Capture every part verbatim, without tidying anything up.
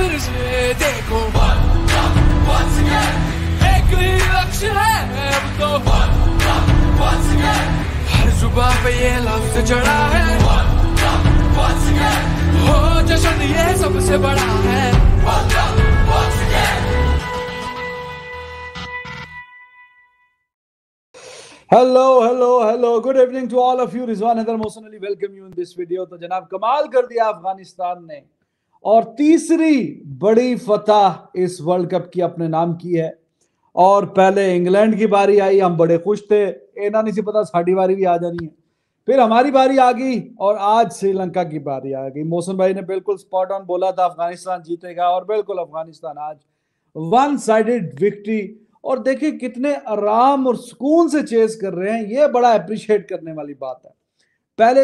फिर से देखो, एक ही लक्ष्य है अब तो, हर जुबां पे ये लफ्ज चढ़ा है, हो जश्न ये सबसे बड़ा है। Hello hello hello good evening to all of you. Rizwan Haider Mohsin Ali welcome you in this video. तो जनाब कमाल कर दिया अफगानिस्तान ने और तीसरी बड़ी फतह इस वर्ल्ड कप की अपने नाम की है। और पहले इंग्लैंड की बारी आई, हम बड़े खुश थे, एना नहीं सी पता साड़ी बारी भी आ जानी है। फिर हमारी बारी आ गई और आज श्रीलंका की बारी आ गई। मौसम भाई ने बिल्कुल स्पॉट ऑन बोला था अफगानिस्तान जीतेगा और बिल्कुल अफगानिस्तान आज वन साइडेड विक्ट्री। और देखिए कितने आराम और सुकून से चेस कर रहे हैं, ये बड़ा अप्रिशिएट करने वाली बात है। पहले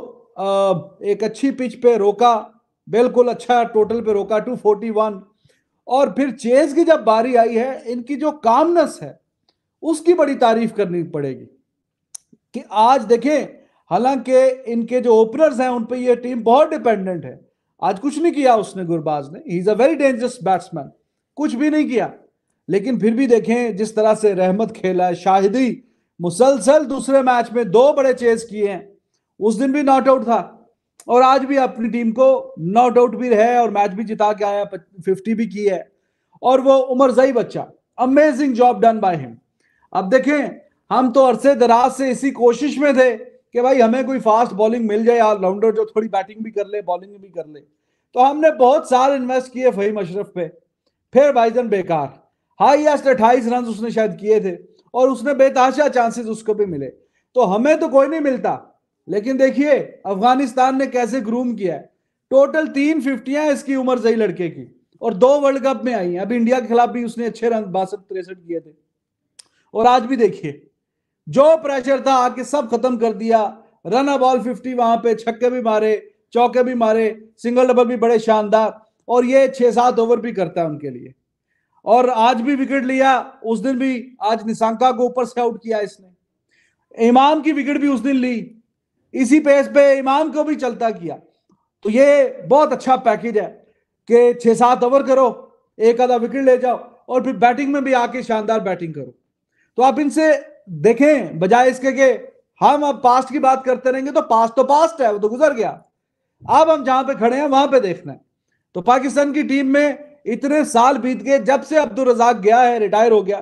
तो एक अच्छी पिच पे रोका, बिल्कुल अच्छा टोटल पे रोका टू फोर्टी वन, और फिर चेस की जब बारी आई है, इनकी जो कामनेस है उसकी बड़ी तारीफ करनी पड़ेगी कि आज देखें, हालांकि इनके जो ओपनर्स हैं उन पे ये टीम बहुत डिपेंडेंट है। आज कुछ नहीं किया उसने, गुरबाज ने, he is a very dangerous batsman, कुछ भी नहीं किया। लेकिन फिर भी देखें जिस तरह से रहमत खेला है, शाहिदी मुसलसल दूसरे मैच में दो बड़े चेस किए हैं, उस दिन भी नॉट आउट था और आज भी अपनी टीम को नॉट आउट भी है और मैच भी जिता के आया, फिफ्टी भी की है। और वो उमरजई बच्चा, amazing job done by him. अब देखें, हम तो अरसे दराज से इसी कोशिश में थे कि भाई हमें कोई फास्ट बॉलिंग मिल जाए, ऑलराउंडर जो थोड़ी बैटिंग भी कर ले बॉलिंग भी कर ले। तो हमने बहुत साल इन्वेस्ट किए फहीम अशरफ पे, फिर भाईजान बेकार। हाईएस्ट अट्ठाईस रन उसने शायद किए थे और उसने बेतहाशा चांसेस उसको भी मिले। तो हमें तो कोई नहीं मिलता, लेकिन देखिए अफगानिस्तान ने कैसे ग्रूम किया है। टोटल तीन फिफ्टियां इसकी उम्र जई लड़के की और दो वर्ल्ड कप में आई हैं। अब इंडिया के खिलाफ भी उसने अच्छे रन बासठ तिरसठ किए थे और आज भी देखिए जो प्रेशर था आके सब खत्म कर दिया। रन बॉल फिफ्टी, वहां पे छक्के भी मारे, चौके भी मारे, सिंगल डबल भी बड़े शानदार, और ये छह सात ओवर भी करता है उनके लिए। और आज भी विकेट लिया, उस दिन भी आज निशांका को ऊपर से आउट किया इसने। इमाम की विकेट भी उस दिन ली, इसी पेस पे इमाम को भी चलता किया। तो ये बहुत अच्छा पैकेज है कि छह सात ओवर करो, एक आधा विकेट ले जाओ और फिर बैटिंग में भी आके शानदार बैटिंग करो। तो आप इनसे देखें, बजाय इसके कि हम अब पास्ट की बात करते रहेंगे, तो पास्ट तो पास्ट है, वो तो गुजर गया। अब हम जहां पे खड़े हैं वहां पे देखना है। तो पाकिस्तान की टीम में इतने साल बीत गए, जब से अब्दुल रजाक गया है, रिटायर हो गया,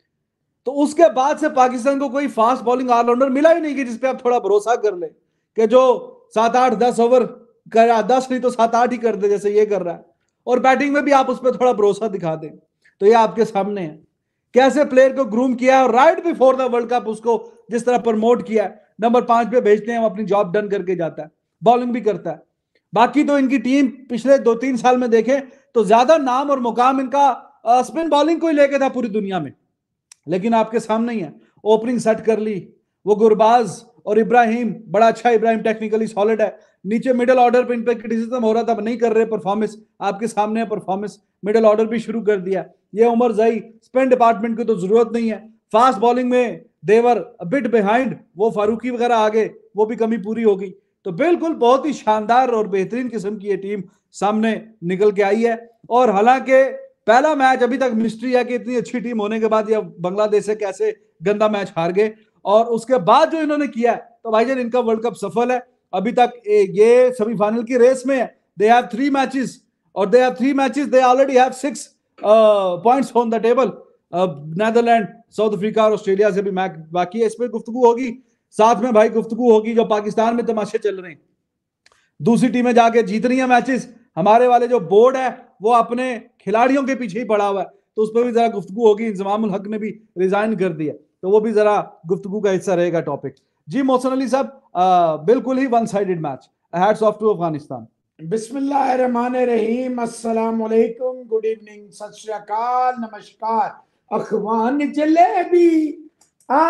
तो उसके बाद से पाकिस्तान को कोई फास्ट बॉलिंग ऑलराउंडर मिला ही नहीं कि जिसपे आप थोड़ा भरोसा कर ले कि जो सात आठ दस ओवर कर, दस नहीं तो सात आठ ही कर दे जैसे ये कर रहा है, और बैटिंग में भी आप उस पर थोड़ा भरोसा दिखा दें। तो ये आपके सामने है कैसे प्लेयर को ग्रूम किया है और right before the world cup उसको जिस तरह प्रमोट किया है, नंबर पांच पे भेजते हैं, वो अपनी जॉब डन करके जाता है, बॉलिंग भी करता है। बाकी तो इनकी टीम पिछले दो तीन साल में देखें तो ज्यादा नाम और मुकाम इनका स्पिन बॉलिंग को ही लेके था पूरी दुनिया में, लेकिन आपके सामने ही है। ओपनिंग सेट कर ली वो गुरबाज और इब्राहिम, बड़ा अच्छा इब्राहिम, टेक्निकली सॉलिड है। नीचे मिडिल ऑर्डर पे इन पे क्रिटिसिज्म हो रहा था, नहीं कर रहे परफॉर्मेंस, आपके सामने है परफॉर्मेंस। मिडिल ऑर्डर भी शुरू कर दिया। ये उमर जई, स्पिन डिपार्टमेंट की तो जरूरत नहीं है। फास्ट बॉलिंग में देवर बिट बिहाइंड, वो फारूकी वगैरह आगे, वो भी कमी पूरी होगी। तो बिल्कुल बहुत ही शानदार और बेहतरीन किस्म की ये टीम सामने निकल के आई है। और हालांकि पहला मैच अभी तक मिस्ट्री है कि इतनी अच्छी टीम होने के बाद ये बांग्लादेश से कैसे गंदा मैच हार गए, और उसके बाद जो इन्होंने किया है, तो भाईजान इनका वर्ल्ड कप सफल है। अभी तक ये सेमीफाइनल की रेस में है। दे हैव थ्री मैचेस और they have three matches they already have six points on the table. Netherland, South Africa और ऑस्ट्रेलिया से भी मैच बाकी है। इस पर गुफ्तगू होगी, साथ में भाई गुफ्तगू होगी जो पाकिस्तान में तमाशे चल रहे हैं, दूसरी टीमें जाके जीत रही हैं मैचेस, हमारे वाले जो बोर्ड है वो अपने खिलाड़ियों के पीछे ही पड़ा हुआ है, तो उस पर भी जरा गुफ्तगू होगी। इंजमामुल हक ने भी रिजाइन कर दिया, तो वो भी जरा गुफ्तगू का हिस्सा रहेगा टॉपिक। जी मोहसिन अली साहब, बिल्कुल ही one sided match, hats off to Afghanistan. बिस्मिल्लाहिर्रहमानिर्रहीम, अस्सलाम वालेकुम, गुड इवनिंग, सत श्री अकाल, नमस्कार। अखवान जलेबी, आ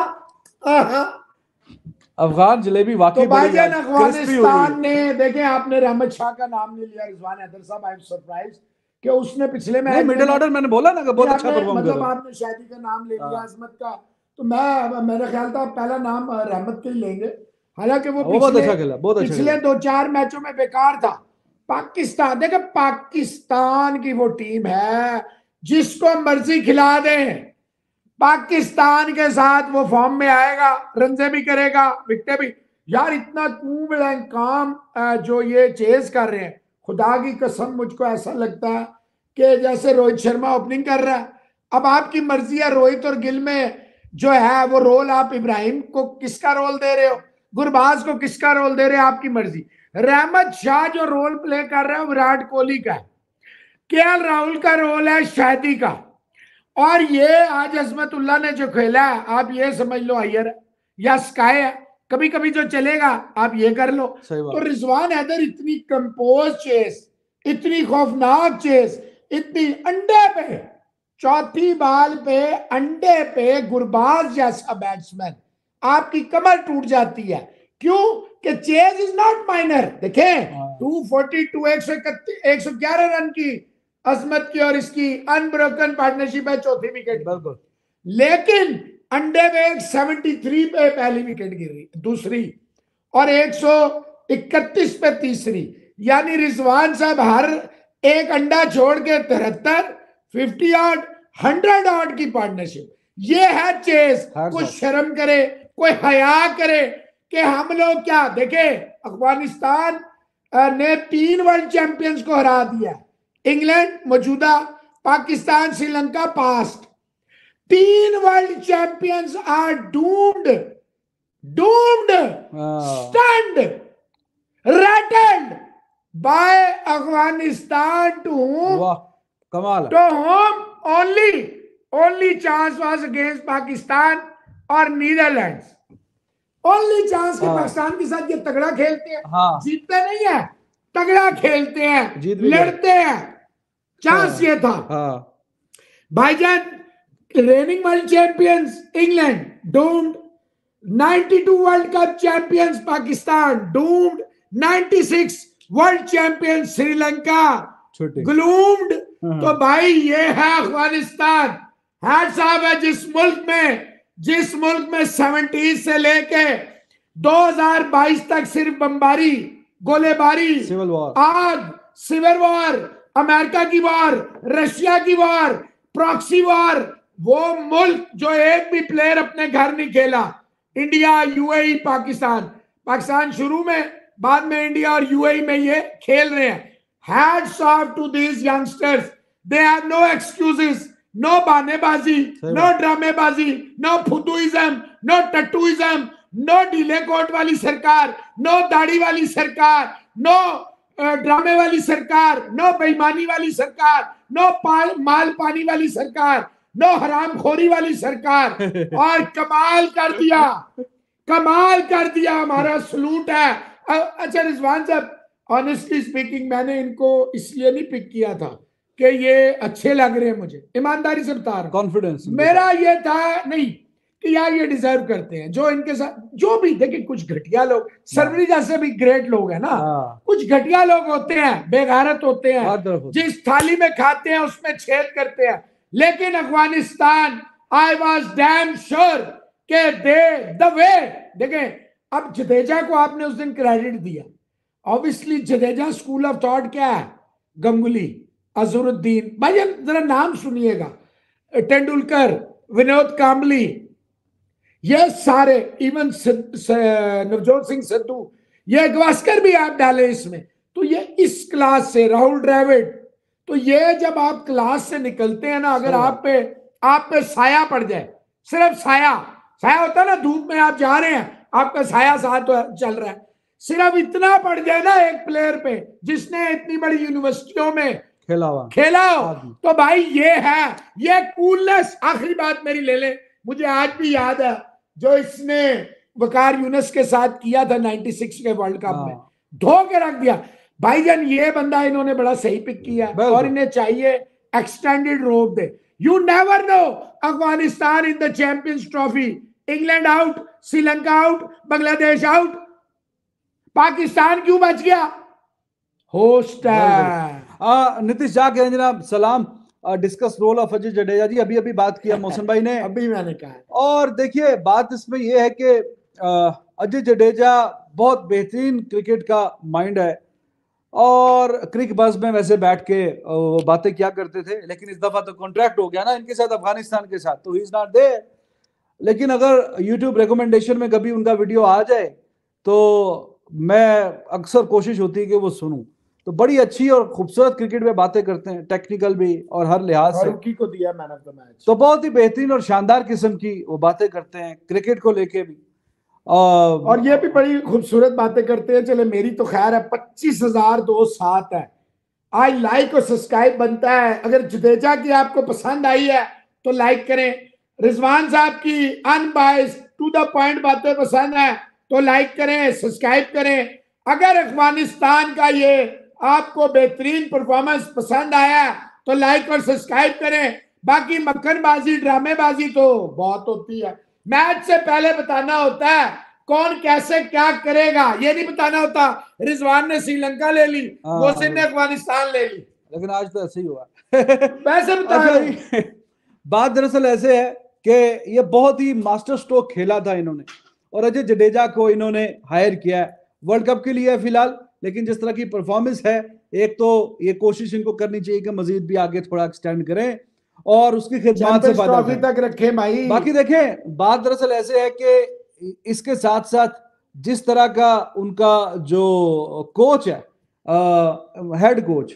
अफगान जलेबी वाकई तो भाईजान अफगानिस्तान ने, देखें आपने रहमत शाह का नाम नहीं लिया, रिजवान हैदर साहब, आई एम सरप्राइज कि उसने पिछले मैच मिडिल ऑर्डर मैंने बोला ना कि बहुत अच्छा परफॉर्म कर मतलब आपने शादी का नाम ले लिया, अजमत का, तो मैं मेरा ख्याल था पहला नाम रहमत के ही लेंगे। हालांकि वो बहुत अच्छा खेला, बहुत अच्छा पिछले दो चार मैचों में बेकार था, पाकिस्तान, देखो पाकिस्तान की वो टीम है जिसको मर्जी खिला दें, पाकिस्तान के साथ वो फॉर्म में आएगा, रनजे भी करेगा, विकेटें भी। यार इतना कूल एंड काम जो ये चेज कर रहे हैं, खुदा की कसम मुझको ऐसा लगता है कि जैसे रोहित शर्मा ओपनिंग कर रहा है। अब आपकी मर्जी है रोहित और गिल में जो है वो रोल, आप इब्राहिम को किसका रोल दे रहे हो, गुरबाज को किसका रोल दे रहे हो, आपकी मर्जी। रहमत शाह जो रोल प्ले कर रहा है विराट कोहली का, केएल राहुल का रोल है शाहिदी का, और ये आज अजमतुल्ला ने जो खेला है आप ये समझ लो हायर है या स्काई है, कभी कभी जो चलेगा आप ये कर लो। तो रिजवान हैदर इतनी कंपोज चेस, इतनी खौफनाक चेस, इतनी अंडे पे, चौथी बाल पे अंडे पे गुरबाज जैसा बैट्समैन, आपकी कमर टूट जाती है। क्यों कि चेज इज नॉट माइनर। देखें टू फोर्टी टू एक सौ इकतीस एक सौ ग्यारह रन की अजमत की और इसकी अनब्रोकन पार्टनरशिप है चौथी विकेट, बिल्कुल। लेकिन अंडे में एक तिहत्तर पे पहली विकेट गिरी, दूसरी, और एक सौ इकतीस पे तीसरी, यानी रिजवान साहब हर एक अंडा छोड़ के तिहत्तर, फिफ्टी आउट, हंड्रेड आउट की पार्टनरशिप। ये है चेस। कुछ शर्म करे, कोई हया करे कि हम लोग क्या देखे। अफगानिस्तान ने तीन वर्ल्ड चैंपियंस को हरा दिया, इंग्लैंड मौजूदा, पाकिस्तान, श्रीलंका पास्ट। तीन world champions are doomed, doomed, stunned, rattled by Afghanistan to whom, कमाल, to whom only, only chance was against Pakistan और नीदरलैंड्स। ओनली चांस के पाकिस्तान के साथ ये तगड़ा खेलते हैं, हाँ। जीतते नहीं है, तगड़ा खेलते हैं, लड़ते हैं, चांस हाँ। ये था हाँ। भाईजान reigning world champions England doomed, बानवे world cup champions Pakistan doomed, छियानवे वर्ल्ड चैंपियन श्रीलंका ग्लूम्ड। तो भाई ये है अफगानिस्तान। हैट्स ऑफ है जिस मुल्क में जिस मुल्क में सत्तर से लेके दो हज़ार बाईस तक सिर्फ बमबारी, गोलेबारी, आग, सिविल वॉर, अमेरिका की वॉर, रशिया की वॉर, प्रॉक्सी वॉर, वो मुल्क जो एक भी प्लेयर अपने घर नहीं खेला, इंडिया, यूएई, पाकिस्तान। पाकिस्तान शुरू में, बाद में इंडिया और यूएई में ये खेल रहे हैं। Hats off to these youngsters. They have no excuses, no बहानेबाजी, no ड्रामेबाजी, no फुदुइज्म, no टट्टूइज्म, no ढीले कोट वाली सरकार, no दाढ़ी वाली सरकार, no ड्रामे वाली सरकार, no बेईमानी वाली सरकार, no माल पानी वाली सरकार, no हरामखोरी वाली सरकार। और कमाल कर दिया, कमाल कर दिया, हमारा सलूट है। अच्छा रिजवान साहब, ऑनेस्टली स्पीकिंग मैंने इनको इसलिए नहीं पिक किया था कि ये अच्छे लग रहे हैं मुझे, ईमानदारी से बता रहा हूं, कॉन्फिडेंस मेरा ये था नहीं कि यार ये डिजर्व करते हैं जो इनके साथ जो भी। देखिए कुछ घटिया लोग, सरवरी जैसे भी ग्रेट लोग हैं ना, कुछ घटिया लोग होते हैं, बेगारत होते हैं, जिस थाली में खाते हैं उसमें छेद करते हैं। लेकिन Afghanistan, I was damn sure के दे द वे। देखें अब जडेजा को आपने उस दिन क्रेडिट दिया, obviously Jadeja school of thought क्या है, गंगुली, अजहरुद्दीन, भाई जरा नाम सुनिएगा, तेंदुलकर, विनोद कांबली, ये सारे, इवन नवजोत सिंह सिद्धू, ये गवास्कर भी आप डाले इसमें। तो ये इस क्लास से, राहुल द्रविड़, तो ये जब आप क्लास से निकलते हैं ना, अगर आप पे आप पे साया पड़ जाए, सिर्फ साया, साया होता है ना, धूप में आप जा रहे हैं, आपका साया साथ चल रहा है, सिर्फ इतना पड़ जाए ना एक प्लेयर पे जिसने इतनी बड़ी यूनिवर्सिटियों में खेला हुआ खेला हो, तो भाई ये है, ये कूलनेस। आखिरी बात मेरी ले ले, मुझे आज भी याद है जो इसने वकार यूनुस के साथ किया था छियानवे के वर्ल्ड कप में, धो के रख दिया। भाईजान ये बंदा इन्होंने बड़ा सही पिक किया और इन्हें चाहिए एक्सटेंडेड रोप दे। You never know, Afghanistan in the champions trophy, England out, Sri Lanka out, Bangladesh out, Pakistan क्यों बच गया? होस्ट है। नीतीश झा कह जनाब सलाम, discuss role of Ajay Jadeja ji, अभी अभी बात किया मौसम भाई ने, अभी मैंने कहा। और देखिए बात इसमें यह है कि अजय जडेजा बहुत बेहतरीन क्रिकेट का माइंड है, और क्रिक बस में वैसे बैठ के वो बातें क्या करते थे, लेकिन इस दफा तो कॉन्ट्रैक्ट हो गया ना इनके साथ अफगानिस्तान के साथ, तो ही इज नॉट देयर। लेकिन अगर यूट्यूब रिकमेंडेशन में कभी उनका वीडियो आ जाए तो मैं अक्सर कोशिश होती है कि वो सुनूं। तो बड़ी अच्छी और खूबसूरत क्रिकेट में बातें करते हैं, टेक्निकल भी और हर लिहाज से। फारूकी को दिया मैन ऑफ द मैच, तो बहुत ही बेहतरीन और शानदार किस्म की वो बातें करते हैं क्रिकेट को लेके भी, और, और ये भी बड़ी खूबसूरत बातें करते हैं। चले मेरी तो खैर है, पच्चीस हजार दो सात है। आज लाइक और सब्सक्राइब बनता है। अगर जडेजा की आपको पसंद आई है तो लाइक करें, रिजवान साहब की अनबाइस्ड टू द पॉइंट बातें पसंद है तो लाइक करें, सब्सक्राइब करें। अगर अफगानिस्तान का ये आपको बेहतरीन परफॉर्मेंस पसंद आया तो लाइक और सब्सक्राइब करें। बाकी मक्खनबाजी ड्रामेबाजी तो बहुत होती है, मैच से पहले बताना होता है कौन कैसे क्या करेगा, ये नहीं बताना होता रिजवान ने श्रीलंका ले ली, मोहसिन ने अफगानिस्तान ले ली। लेकिन आज तो ऐसे ही हुआ वैसे बता बात दरअसल ऐसे है कि ये बहुत ही मास्टर स्ट्रोक खेला था इन्होंने, और अजय जडेजा को इन्होंने हायर किया है वर्ल्ड कप के लिए फिलहाल। लेकिन जिस तरह की परफॉर्मेंस है, एक तो ये कोशिश इनको करनी चाहिए कि मजीद भी आगे थोड़ा एक्सटेंड करें और उसकी खिदमत से ट्रॉफी तक रखे भाई। बाकी देखें, बात दरअसल ऐसे है कि इसके साथ साथ जिस तरह का उनका जो कोच है, head coach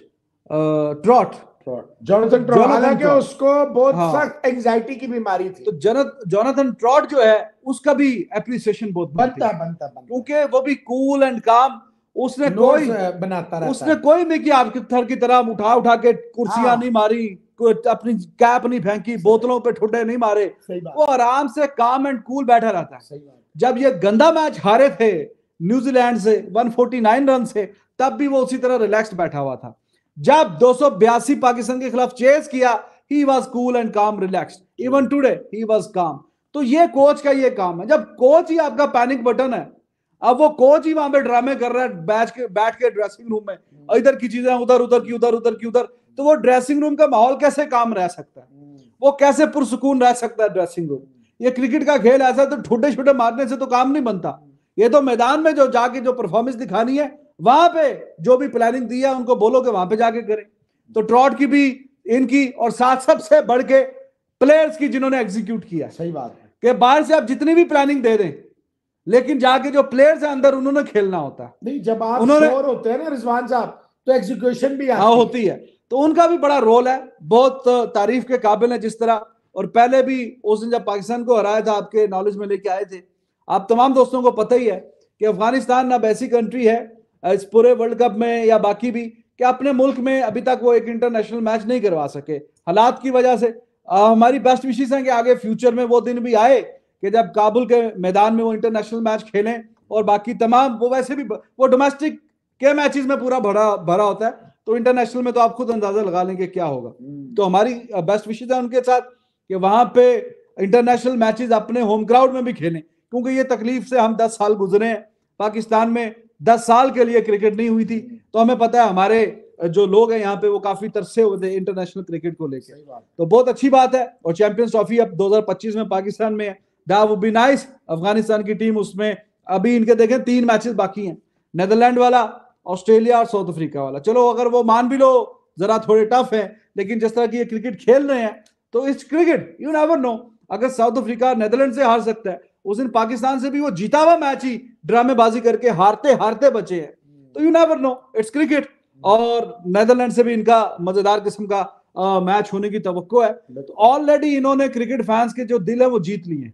Trott Jonathan Trott, हालांकि उसको बहुत सख्त एंजाइटी की बीमारी थी, तो जोनाथन ट्रॉट जो है उसका भी एप्रिसिएशन बहुत बनता बनता बनता क्योंकि वो भी कूल एंड काम, उसने कोई बनाता रहता उसने कोई नहीं किया आपके थर की तरह उठा उठा के कुर्सियां हाँ। नहीं मारी, अपनी कैप नहीं फेंकी, बोतलों पे ठुड्डे नहीं मारे, वो आराम से काम एंड कूल बैठा रहता है। जब ये गंदा मैच हारे थे न्यूजीलैंड से एक सौ उनचास रन से, तब भी वो उसी तरह रिलैक्स्ड बैठा हुआ था। जब दो सौ बयासी पाकिस्तान के खिलाफ चेस किया, he was cool and calm relaxed. Even today he was calm. तो ये कोच का ये काम है। जब कोच ही आपका पैनिक बटन है, अब वो कोच ही वहां पे ड्रामे कर रहा है बैठ के बैठ के ड्रेसिंग रूम में, इधर की चीजें उधर उधर की उधर उधर की उधर, तो वो ड्रेसिंग रूम का माहौल कैसे काम रह सकता है, वो कैसे पुरसुकून रह सकता है ड्रेसिंग रूम। ये क्रिकेट का खेल ऐसा, तो छोटे छोटे मारने से तो काम नहीं बनता। ये तो मैदान में जो जाके जो परफॉर्मेंस दिखानी है, वहां पे जो भी प्लानिंग दी है उनको बोलो कि वहां पे जाके करें। तो ट्रॉट की भी, इनकी, और साथ सबसे बढ़ के प्लेयर्स की जिन्होंने एग्जीक्यूट किया। सही बात है कि बाहर से आप जितनी भी प्लानिंग दे दें, लेकिन जाके जो प्लेयर्स हैं अंदर, उन्होंने खेलना होता है। नहीं, जब आप उन्होंने श्योर होते हैं ना रिजवान साहब, तो एग्जीक्यूशन भी हाँ होती है। तो उनका भी बड़ा रोल है, बहुत तारीफ के काबिल है जिस तरह। और पहले भी उस दिन जब पाकिस्तान को हराया था, आपके नॉलेज में लेके आए थे, आप तमाम दोस्तों को पता ही है कि अफगानिस्तान अब ऐसी कंट्री है इस पूरे वर्ल्ड कप में या बाकी भी, कि अपने मुल्क में अभी तक वो एक इंटरनेशनल मैच नहीं करवा सके हालात की वजह से। आ, हमारी बेस्ट विशेष हैं कि आगे फ्यूचर में वो दिन भी आए कि जब काबुल के मैदान में वो इंटरनेशनल मैच खेलें। और बाकी तमाम, वो वैसे भी वो डोमेस्टिक के मैचेस में पूरा भरा भरा होता है, तो इंटरनेशनल में तो आप खुद अंदाजा लगा लेंगे क्या होगा। तो हमारी बेस्ट विशेष है उनके साथ कि वहां पे इंटरनेशनल मैचेस अपने होम क्राउड में भी खेलें, क्योंकि ये तकलीफ से हम दस साल गुजरे हैं। पाकिस्तान में दस साल के लिए क्रिकेट नहीं हुई थी, तो हमें पता है हमारे जो लोग हैं यहाँ पे वो काफी तरसे हुए थे इंटरनेशनल क्रिकेट को लेकर। तो बहुत अच्छी बात है। और चैंपियंस ट्रॉफी अब दो हज़ार पच्चीस में पाकिस्तान में है, that would be nice. Afghanistan की टीम उसमें, अभी इनके देखें तीन मैचेस बाकी हैं, नेदरलैंड वाला, ऑस्ट्रेलिया और साउथ अफ्रीका वाला। चलो अगर वो मान भी लो जरा थोड़े टफ है, लेकिन जिस तरह की ये क्रिकेट खेल रहे हैं, तो इस क्रिकेट यू नेवर नो, अगर साउथ अफ्रीका नेदरलैंड से हार सकता है, उस दिन पाकिस्तान से भी वो जीता हुआ मैच ही ड्रामेबाजी करके हारते हारते बचे हैं। तो you never know, it's cricket. और नेदरलैंड से भी इनका मजेदार किस्म का आ, मैच होने की तवक्को है। तो ऑलरेडी इन्होंने क्रिकेट फैंस के जो दिल है वो जीत लिए हैं,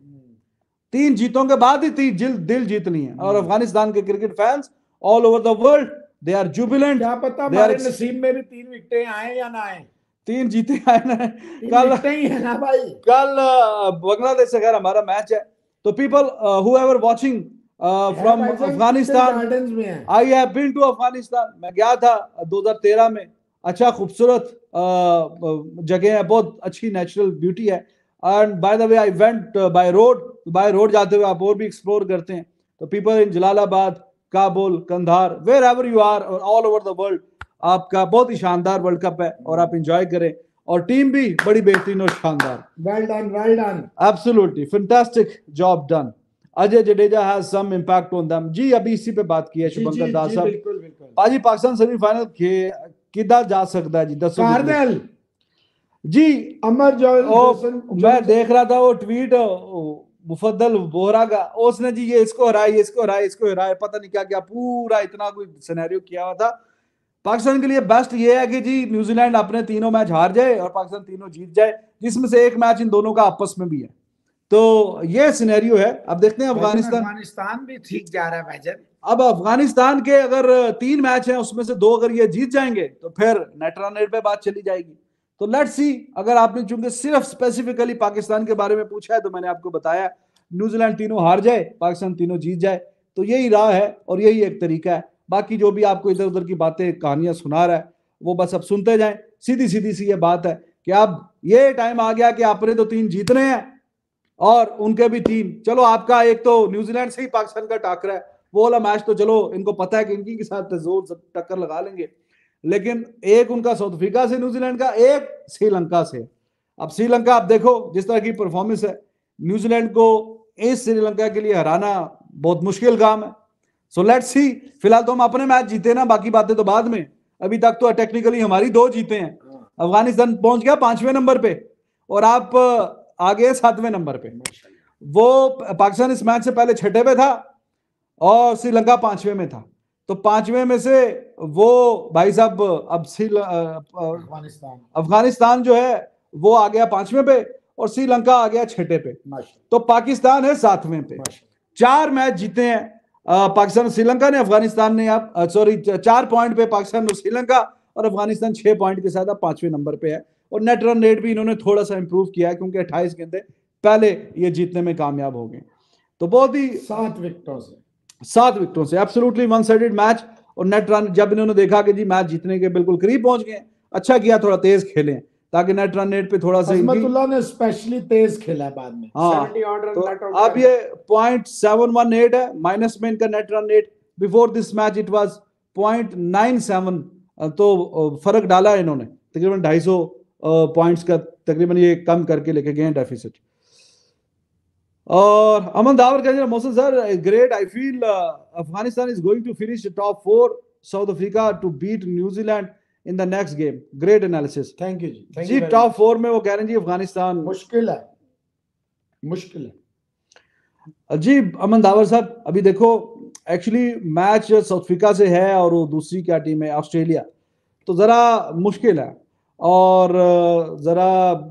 तीन जीतों के बाद ही तीन दिल दिल जीत लिए हैं। और अफगानिस्तान के cricket fans all over the world, they are jubilant. क्या पता हमारे नसीब में भी तीन विकेटें आए या ना आए, तीन जीते आए ना कल ही है ना भाई। कल बांग्लादेश से खैर हमारा मैच है। तो people who ever watching from Afghanistan, I have been to Afghanistan. मैं गया था दो हज़ार तेरह में। अच्छा खूबसूरत जगह है, बहुत अच्छी नेचुरल ब्यूटी है। And by the way I went by road, by road जाते हुए आप और भी एक्सप्लोर करते हैं। तो people in Jalalabad, Kabul, Kandahar, wherever you are, all over the world, आपका बहुत ही शानदार वर्ल्ड कप है और आप एंजॉय करें। और टीम भी बड़ी बेहतरीन और शानदार। Well done, well done, absolutely fantastic job done. Ajay Jadeja has some impact on them. जी अभी इसी पे बात की है शुभंकर दास साहब। बिल्कुल बिल्कुल पाजी पाकिस्तान सेमीफाइनल किधर जा सकता है जी, दसो कार्दल जी। अमर जो, ओ, मैं देख रहा था वो ट्वीट मुफद्दल बोहरा का, उसने जी ये इसको हराए, इसको हराए, इसको हराए, पता नहीं क्या क्या पूरा इतना कोई सिनेरियो किया हुआ था। पाकिस्तान के लिए बेस्ट ये है कि जी न्यूजीलैंड अपने तीनों मैच हार जाए और पाकिस्तान तीनों जीत जाए, जिसमें से एक मैच इन दोनों का आपस में भी है। तो ये सिनेरियो है। अब देखते हैं अफगानिस्तान अफगानिस्तान भी ठीक जा रहा है भाईजान। अब अफगानिस्तान के अगर तीन मैच हैं उसमें से दो अगर ये जीत जाएंगे तो फिर नेट रन रेट पे बात चली जाएगी। तो लेट्स सी। अगर आपने चूंकि सिर्फ स्पेसिफिकली पाकिस्तान के बारे में पूछा है तो मैंने आपको बताया न्यूजीलैंड तीनों हार जाए, पाकिस्तान तीनों जीत जाए, तो यही राह है और यही एक तरीका है। बाकी जो भी आपको इधर उधर की बातें कहानियां सुना रहा है वो बस अब सुनते जाएं। सीधी सीधी सी ये बात है कि अब ये टाइम आ गया कि आपने तो तीन जीतने हैं और उनके भी तीन। चलो आपका एक तो न्यूजीलैंड से ही पाकिस्तान का टाकरा है, वो वाला मैच तो चलो इनको पता है कि इनकी के साथ जोर टक्कर लगा लेंगे, लेकिन एक उनका साउथ अफ्रीका से न्यूजीलैंड का, एक श्रीलंका से। अब श्रीलंका आप देखो जिस तरह की परफॉर्मेंस है, न्यूजीलैंड को इस श्रीलंका के लिए हराना बहुत मुश्किल काम है। So let's see. फिलहाल तो हम अपने मैच जीते ना, बाकी बातें तो बाद में। अभी तक तो टेक्निकली हमारी दो जीते हैं। अफगानिस्तान पहुंच गया पांचवें नंबर पे और आप आगे सातवें नंबर पे। वो पाकिस्तान इस मैच से पहले छठे पे था और श्रीलंका पांचवें में था। तो पांचवें में से वो भाई साहब अब अफगानिस्तान अफगानिस्तान जो है वो आ गया पांचवें पे और श्रीलंका आ गया छठे पे। तो पाकिस्तान है सातवें पे। चार मैच जीते हैं पाकिस्तान श्रीलंका ने, अफगानिस्तान ने आप सॉरी चार पॉइंट पे पाकिस्तान और श्रीलंका, और अफगानिस्तान छह पॉइंट के साथ अब पांचवें नंबर पे है। और नेट रन रेट भी इन्होंने थोड़ा सा इंप्रूव किया है क्योंकि अट्ठाईस गेंदे पहले ये जीतने में कामयाब हो गए। तो बहुत ही सात विकेटों से सात विकेटों से एब्सोल्युटली वन साइडेड मैच। और नेट रन जब इन्होंने देखा कि जी मैच जीतने के बिल्कुल करीब पहुंच गए, अच्छा किया थोड़ा तेज खेलें ताकि नेट रन रेट पे थोड़ा सा अजमतुल्लाह ने स्पेशली तेज खेला है बाद में। हाँ, तो अब ये पॉइंट सेवन वन एट है, माइनस में इनका net run rate. Before this match it was point nine seven, तो फर्क डाला इन्होंने तकरीबन ढाई सौ पॉइंट्स का, तकरीबन ये कम करके लेके गए डेफिसिट। और अमन दावर कह Mohsin sir great, I feel Afghanistan is going to finish top four, South Africa to beat New Zealand in the next game. Great analysis, thank you ji. Thank ji top four में वो कह रहे हैं जी अफगानिस्तान मुश्किल है, मुश्किल है जी। अमन दावर साहब अभी देखो एक्चुअली मैच साउथ अफ्रीका से है और वो दूसरी क्या टीम है ऑस्ट्रेलिया, तो जरा मुश्किल है। और जरा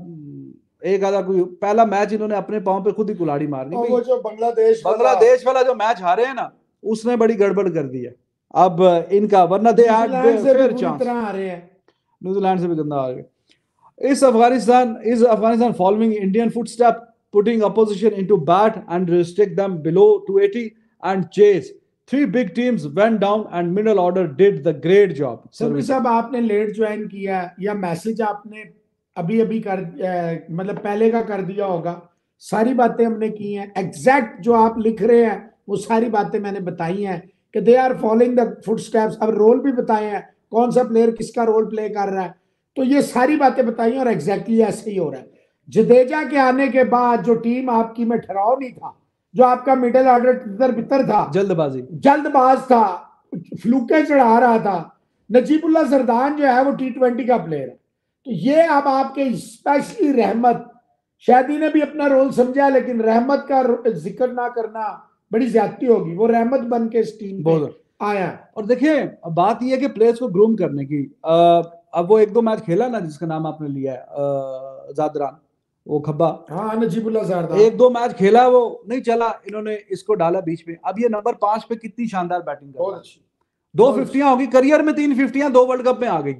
एक आधा कोई पहला मैच इन्होंने अपने पांव पे खुद ही कुल्हाड़ी मारनी। वो जो बांग्लादेश बांग्लादेश वाला जो मैच हारे हैं ना, उसने बड़ी गड़बड़ कर दी है अब इनका, वरना they had fair chance. New Zealand से भी गंदा आ गए। इस Afghanistan is Afghanistan following Indian footstep, putting opposition into bat and restrict them below two eighty and chase. Three big teams went down and middle order did the great job. Sir साहब आपने late join किया या message आपने अभी अभी कर ए, मतलब पहले का कर दिया होगा। सारी बातें हमने की हैं, एग्जैक्ट जो आप लिख रहे हैं वो सारी बातें मैंने बताई हैं कि they are following the footsteps. अब रोल भी बताए हैं, कौन सा प्लेयर किसका रोल प्ले कर रहा है, तो ये सारी बातें बताई हैं और एग्जैक्टली ऐसे ही हो रहा है। जडेजा के आने के बाद जो टीम आपकी में ठहराव नहीं था, जो आपका मिडिल ऑर्डर तितर बितर था, जल्दबाजी जल्दबाज था, फ्लूके चढ़ा रहा था। नजीबुल्लाह जरदान जो है वो टी ट्वेंटी का प्लेयर है, तो ये अब आपके स्पेशली रहमत, शादी ने भी अपना रोल समझा लेकिन रहमत का जिक्र ना करना बड़ी ज्यादती होगी। वो रहमत बन के इस टीम पे आया। और देखिए बात ये है कि प्लेयर्स को ग्रूम करने की, आ, अब वो एक दो मैच खेला ना जिसका नाम आपने लिया है जादरान, वो खब्बा, हाँ नजीबुल्लाह जरदान, एक दो मैच खेला वो नहीं चला, इन्होंने इसको डाला बीच में। अब ये नंबर पांच पे कितनी शानदार बैटिंग कर रहा है, दो फिफ्टियां होगी करियर में, तीन फिफ्टियां दो वर्ल्ड कप में आ गई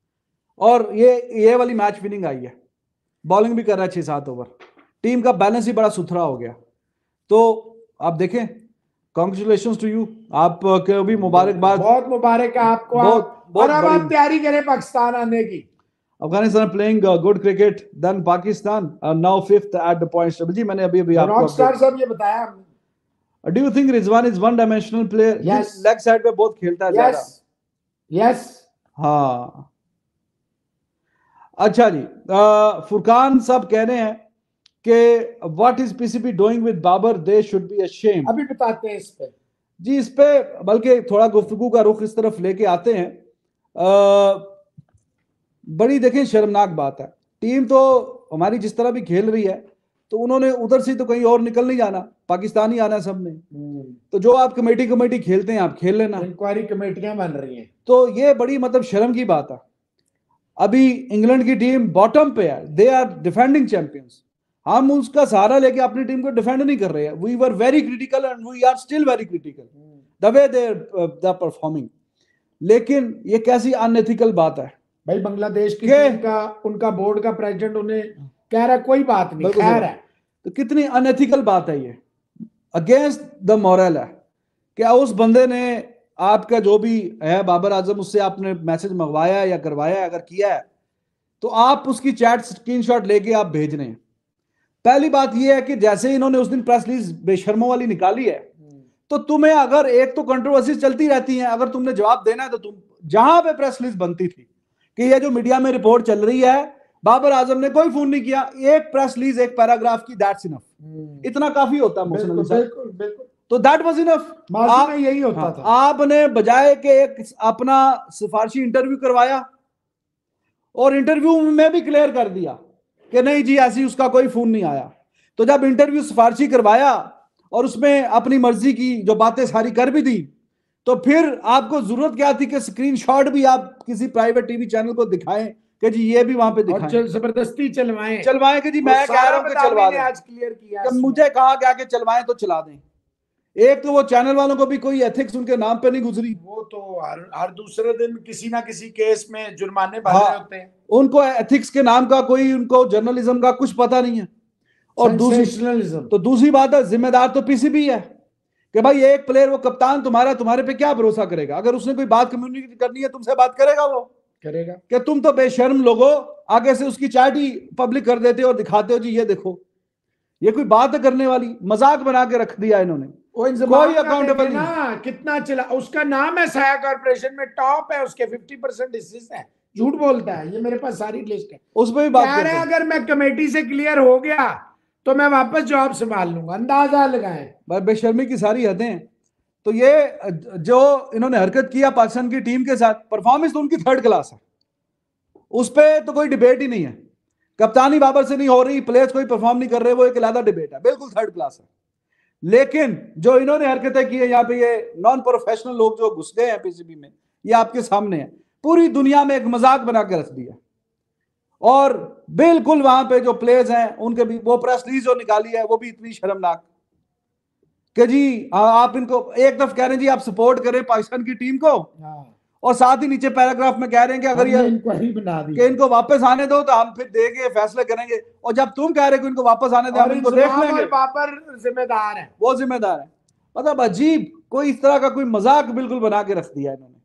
और ये ये वाली मैच विनिंग आई है। बॉलिंग भी कर रहा है छह सात ओवर, टीम का बैलेंस ही बड़ा सुथरा हो गया। तो आप देखें, कांग्रेचुलेशंस टू यू, आप को भी मुबारकबाद, बहुत मुबारक है आपको। बहुत, आप, बहुत और अब आप तैयारी करें पाकिस्तान आने की। Afghanistan playing good cricket then Pakistan now fifth at the points table. जी मैंने अभी अभी आपको रॉकस्टार साहब ये बताया हमने। Do you think Rizwan is one dimensional player? Yes. Leg side पे बहुत खेलता है ज्यादा। यस हाँ अच्छा जी, फुरकान साहब कह रहे हैं कि what is PCB doing with Babar, they should be ashamed. अभी बताते हैं इस पे जी, इस पे बल्कि थोड़ा गुफ्तगू का रुख इस तरफ लेके आते हैं। आ, बड़ी देखें शर्मनाक बात है, टीम तो हमारी जिस तरह भी खेल रही है तो उन्होंने उधर से तो कहीं और निकल नहीं जाना, पाकिस्तान ही आना सबने। तो जो आप कमेटी कमेटी खेलते हैं आप खेल लेना, इंक्वायरी कमेटियां बन रही हैं। तो ये बड़ी मतलब शर्म की बात है। अभी इंग्लैंड की टीम बॉटम पे है, दे आर डिफेंडिंग चैंपियंस, हम उसका सहारा लेके अपनी टीम को डिफेंड नहीं कर रहे हैं। We were very critical and we are still very critical the way they are performing. लेकिन ये कैसी अनएथिकल बात है भाई, बांग्लादेश की टीम का उनका बोर्ड का प्रेसिडेंट उन्हें कह रहा है कोई बात नहीं, खैर है। तो कितनी अनएथिकल बात है ये, अगेंस्ट द मॉरल है। क्या उस बंदे ने आपका जो भी है बाबर आजम, उससे आपने मैसेज मंगवाया या करवाया, अगर किया है तो आप उसकी चैट स्क्रीनशॉट लेके आप भेज रहे हैं। पहली बात यह है कि जैसे इन्होंने उस दिन प्रेस रिलीज बेशर्मों वाली निकाली है, तो तुम्हें अगर एक तो कंट्रोवर्सी चलती रहती है, अगर तुमने जवाब देना है तो तुम जहां पे प्रेस रिलीज बनती थी कि ये जो मीडिया में रिपोर्ट चल रही है बाबर आजम ने कोई फोन नहीं किया, एक प्रेस रिलीज एक पैराग्राफ की, दैट्स इनफ, इतना काफी होता है। बिल्कुल बिल्कुल बिल्कुल, तो दैट वाज इनफ। आप यही होता हाँ, था। आपने बजाय के एक अपना सिफारशी इंटरव्यू करवाया और इंटरव्यू में भी क्लियर कर दिया कि नहीं जी ऐसी उसका कोई फोन नहीं आया। तो जब इंटरव्यू सिफारशी करवाया और उसमें अपनी मर्जी की जो बातें सारी कर भी दी, तो फिर आपको जरूरत क्या थी कि स्क्रीनशॉट भी आप किसी प्राइवेट टीवी चैनल को दिखाएं कि जी ये भी वहां पे दिखाएं, और जबरदस्ती चलवाएं चलवाएं कि जी मैं कह रहा हूं कि चलवा दें। आज क्लियर किया, मुझे कहा गया कि चलवाएं तो चला दें। एक तो वो चैनल वालों को भी कोई एथिक्स उनके नाम पे नहीं गुजरी, वो तो हर हर दूसरे दिन किसी ना किसी केस में जुर्माने भर रहे होते हैं। उनको एथिक्स के नाम का कोई, उनको जर्नलिज्म का कुछ पता नहीं है। और दूसरी तो दूसरी बात है, जिम्मेदार तो पीसीबी है कि भाई एक प्लेयर, वो कप्तान तुम्हारा, तुम्हारे पे क्या भरोसा करेगा? अगर उसने कोई बात कम्युनिकेट करनी है तुमसे बात करेगा, वो करेगा कि तुम तो बेशर्म लोगों आगे से उसकी चैट ही पब्लिक कर देते हो और दिखाते हो जी ये देखो। ये कोई बात करने वाली, मजाक बना के रख दिया इन्होंने। कोई अकाउंटेबल नहीं। कितना चला, उसका नाम है साया कॉर्पोरेशन में, टॉप है, उसके फिफ्टी परसेंट हिस्से है, झूठ बोलता है। ये मेरे पास सारी लिस्ट है, उस पर भी बात कह रहे हैं अगर मैं कमेटी से क्लियर हो गया तो मैं वापस जॉब संभाल लूंगा। अंदाजा लगाएं, बेशर्मी की सारी हदें। तो ये जो इन्होंने हरकत किया पाकिस्तान की टीम के साथ, परफॉर्मेंस तो उनकी थर्ड क्लास है, उस पर तो कोई डिबेट ही नहीं है। कप्तानी बाबर से नहीं हो रही, प्लेयर्स कोई परफॉर्म नहीं कर रहे, वो एक अलग डिबेट है, बिल्कुल थर्ड क्लास है। लेकिन जो इन्होंने हरकतें की है यहाँ पे, ये नॉन प्रोफेशनल लोग जो घुस गए हैं पीसीबी में, ये आपके सामने है। पूरी दुनिया में एक मजाक बना के रख दिया। और बिल्कुल वहां पे जो प्लेयर्स हैं उनके भी वो प्रेस रिलीज जो निकाली है वो भी इतनी शर्मनाक कि जी आप इनको एक तरफ कह रहे हैं जी आप सपोर्ट करें पाकिस्तान की टीम को, और साथ ही नीचे पैराग्राफ में कह रहे हैं कि अगर ये इंक्वायरी बना दी कि इनको वापस आने दो तो हम फिर देंगे, फैसले करेंगे। और जब तुम कह रहे हो इनको वापस आने दो, हम इनको देख लेंगे, बाबर जिम्मेदार है, वो जिम्मेदार है। मतलब अजीब, कोई इस तरह का कोई मजाक बिल्कुल बना के रख दिया इन्होंने।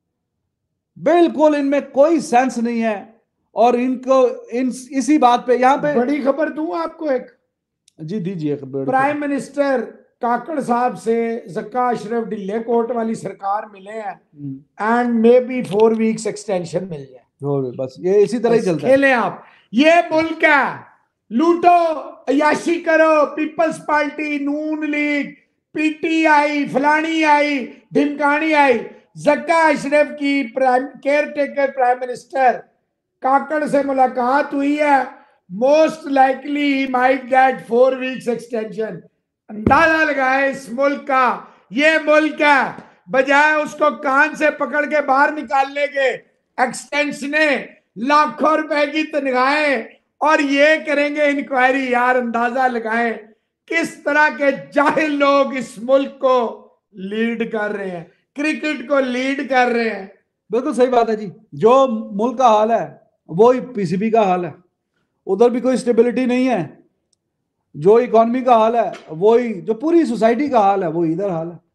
बिल्कुल इनमें कोई सेंस नहीं है। और इनको इन इसी बात पे यहाँ पे बड़ी खबर दूं आपको एक, जी दीजिए। प्राइम मिनिस्टर काकड़ साहब से जक्का अशरफ ढिल्ले कोर्ट वाली सरकार मिले हैं and maybe four weeks extension मिल जाए। बस ये इसी तरह ही चलता है। खेलें आप, ये मुल्क है, लूटो अयाशी करो, पीपल्स पार्टी, नून लीग, पीटीआई, फलानी आई, ढिमकानी आई। जक्का अशरफ की prime caretaker prime minister Kakar से मुलाकात हुई है, most likely he might get four weeks extension. अंदाजा लगाए इस मुल्क का, ये मुल्क है, बजाय उसको कान से पकड़ के बाहर निकालने के, एक्सटेंशन लाखों रुपए की तनख्वाहें और ये करेंगे इंक्वायरी। यार अंदाजा लगाएं किस तरह के जाहिल लोग इस मुल्क को लीड कर रहे हैं, क्रिकेट को लीड कर रहे हैं। बिल्कुल सही बात है जी। जो मुल्क का हाल है वो ही पीसीबी का हाल है। उधर भी कोई स्टेबिलिटी नहीं है। जो इकोनॉमी का हाल है वो ही, जो पूरी सोसाइटी का हाल है वो इधर हाल है।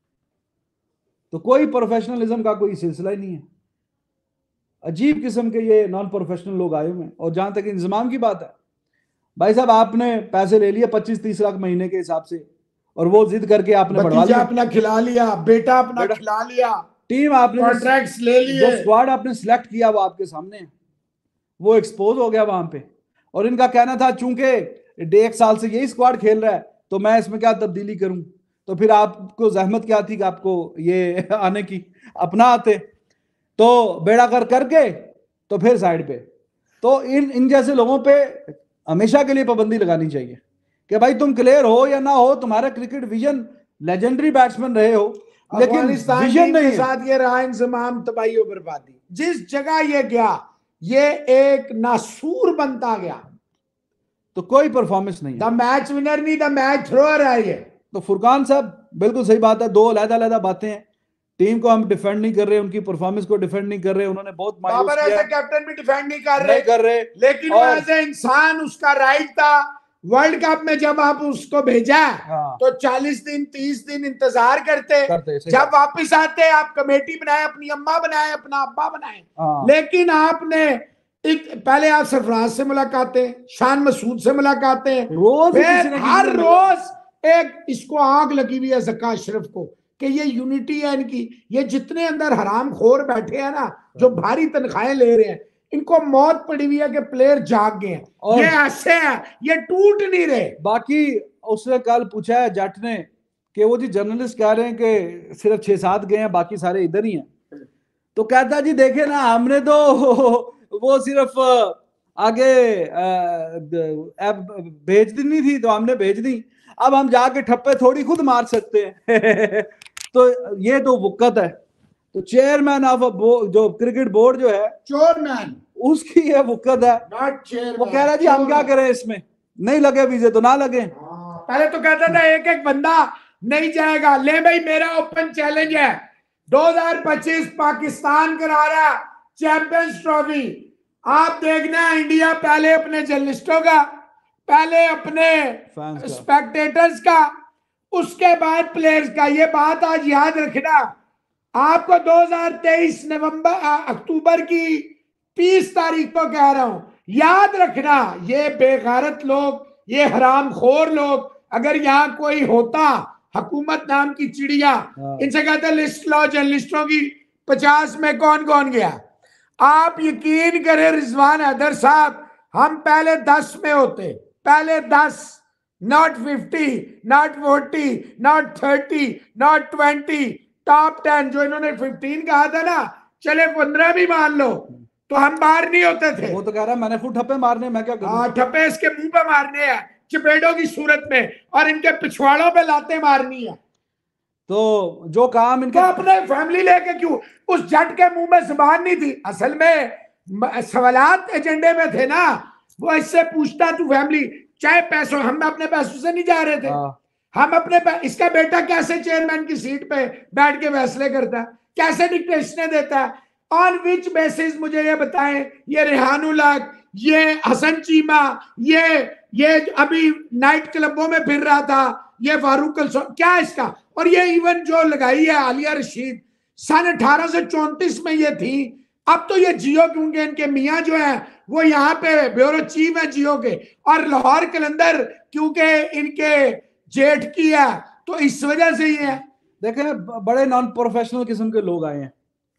तो कोई प्रोफेशनलिज्म का कोई सिलसिला ही नहीं है। अजीब किस्म के ये नॉन प्रोफेशनल लोग आए हुए हैं। और जहां तक इंतजाम की बात है, भाई साहब आपने पैसे ले लिए पच्चीस तीस लाख महीने के हिसाब से, और वो जिद करके आपने बढ़वा लिया, अपना खिला लिया, बेटा अपना खिला लिया, टीम आपने कॉन्ट्रैक्ट्स ले लिए, स्क्वाड आपने सिलेक्ट किया वो आपके सामने है, वो एक्सपोज हो गया वहां पे। और इनका कहना था चूंकि एक साल से यही स्क्वाड खेल रहा है, तो मैं इसमें क्या तब्दीली करूं? तो फिर आपको जहमत क्या थी कि आपको ये आने की? अपना आते तो बेड़ा कर करके तो फिर साइड पे। तो इन इन जैसे लोगों पे हमेशा के लिए पाबंदी लगानी चाहिए कि भाई तुम क्लियर हो या ना हो, तुम्हारा क्रिकेट विजन, लेजेंडरी बैट्समैन रहे हो, लेकिन विजन नहीं के साथ ये रहा इंजमाम, तबाही और बर्बादी। जिस जगह ये गया ये एक नासूर बनता गया, तो कोई परफॉर्मेंस नहीं है। द मैच विनर नहीं, द मैच थ्रोअर है ये। तो फुरकान साहब बिल्कुल सही बात है, दो अलग-अलग बातें हैं। टीम को हम डिफेंड नहीं कर रहे, उनकी परफॉर्मेंस को डिफेंड नहीं कर रहे, उन्होंने बहुत मायूस किया। बाबर कैप्टन भी डिफेंड नहीं कर रहे, नहीं कर रहे, लेकिन वो एज ए इंसान उसका राइट था। वर्ल्ड कप में जब आप उसको भेजा हाँ। तो चालीस दिन तीस दिन इंतजार करते, करते जब वापस आते आप कमेटी बनाए, अपनी अम्मा बनाए, अपना अब्बा बनाए हाँ। लेकिन आपने एक पहले आप सरफराज से मुलाकातें, शान मसूद से मुलाकातें, रोज फिर हर रोज एक इसको आग लगी हुई है ज़का अशरफ को कि ये यूनिटी है इनकी। ये जितने अंदर हराम खोर बैठे हैं ना, जो भारी तनख्वाहें ले रहे हैं, इनको मौत पड़ी हुई है कि प्लेयर जाग गए हैं, ये ऐसे हैं, ये टूट नहीं रहे। बाकी उसने कल पूछा है जट ने कि वो जी जर्नलिस्ट कह रहे हैं कि सिर्फ छह सात गए हैं, बाकी सारे इधर ही हैं। तो कहता जी देखे ना, हमने तो वो सिर्फ आगे भेज दी नहीं थी तो हमने भेज दी, अब हम जाके ठप्पे थोड़ी खुद मार सकते हैं। तो ये तो वुक्कत है। तो चेयरमैन ऑफ जो क्रिकेट बोर्ड जो है, चेयरमैन, उसकी ये वुक्कत है। वो कह रहा है जी हम क्या करें, इसमें नहीं लगे वीजे तो ना लगे। पहले तो कहता था एक एक बंदा नहीं जाएगा, ले भाई मेरा ओपन चैलेंज है, दो हज़ार पच्चीस पाकिस्तान करा रहा चैंपियंस ट्रॉफी। आप देखना इंडिया पहले अपने जर्नलिस्टों का, पहले अपने स्पेक्टेटर्स का, उसके बाद प्लेयर्स का। ये बात आज याद रखना। आपको दो हज़ार तेईस नवंबर अक्टूबर की तीस तारीख को कह रहा हूं, याद रखना ये बेगैरत लोग, ये हरामखोर लोग, अगर यहाँ कोई होता हुकूमत नाम की चिड़िया, इनसे कहते लिस्ट लो जर्नलिस्टों की, पचास में कौन कौन गया। आप यकीन करें रिजवान हैदर साहब, हम पहले दस में होते, पहले दस, not fifty, not forty, not thirty, not twenty, top ten. जो इन्होंने फिफ्टीन कहा था ना, चले पंद्रह भी मान लो, तो हम बाहर नहीं होते थे। वो तो कह रहा है मैंने फुट ठप्पे मारने, मैं क्या करूं? हाँ, ठप्पे इसके मुंह पे मारने हैं चपेटों की सूरत में, और इनके पिछवाड़ों पे लाते मारनी है। तो जो काम इनके तो अपने फैमिली लेके क्यों, उस जट के मुंह में जुबान नहीं थी, असल में सवालात एजेंडे में थे ना। वो इससे पूछता तू फैमिली, चाहे पैसों, हम अपने पैसों से नहीं जा रहे थे, हम अपने, इसका बेटा कैसे चेयरमैन की सीट पे बैठ के फैसले करता है, कैसे डिक्टेशनें देता है, ऑन विच बेसिस मुझे ये बताएं। ये रेहानुल हक, ये हसन चीमा, ये ये अभी नाइट क्लबों में फिर रहा था, ये फारूक कलसो, क्या इसका। और ये इवन जो लगाई है आलिया रशीद, सन अठारह सौ चौंतीस में ये थी, अब तो ये जियो, क्योंकि इनके मियाँ जो है वो यहाँ पे ब्यूरो चीफ है जियो के, और लाहौर कलंदर क्योंकि इनके जेठ की है, तो इस वजह से ही है। देखें बड़े नॉन प्रोफेशनल किस्म के लोग आए हैं।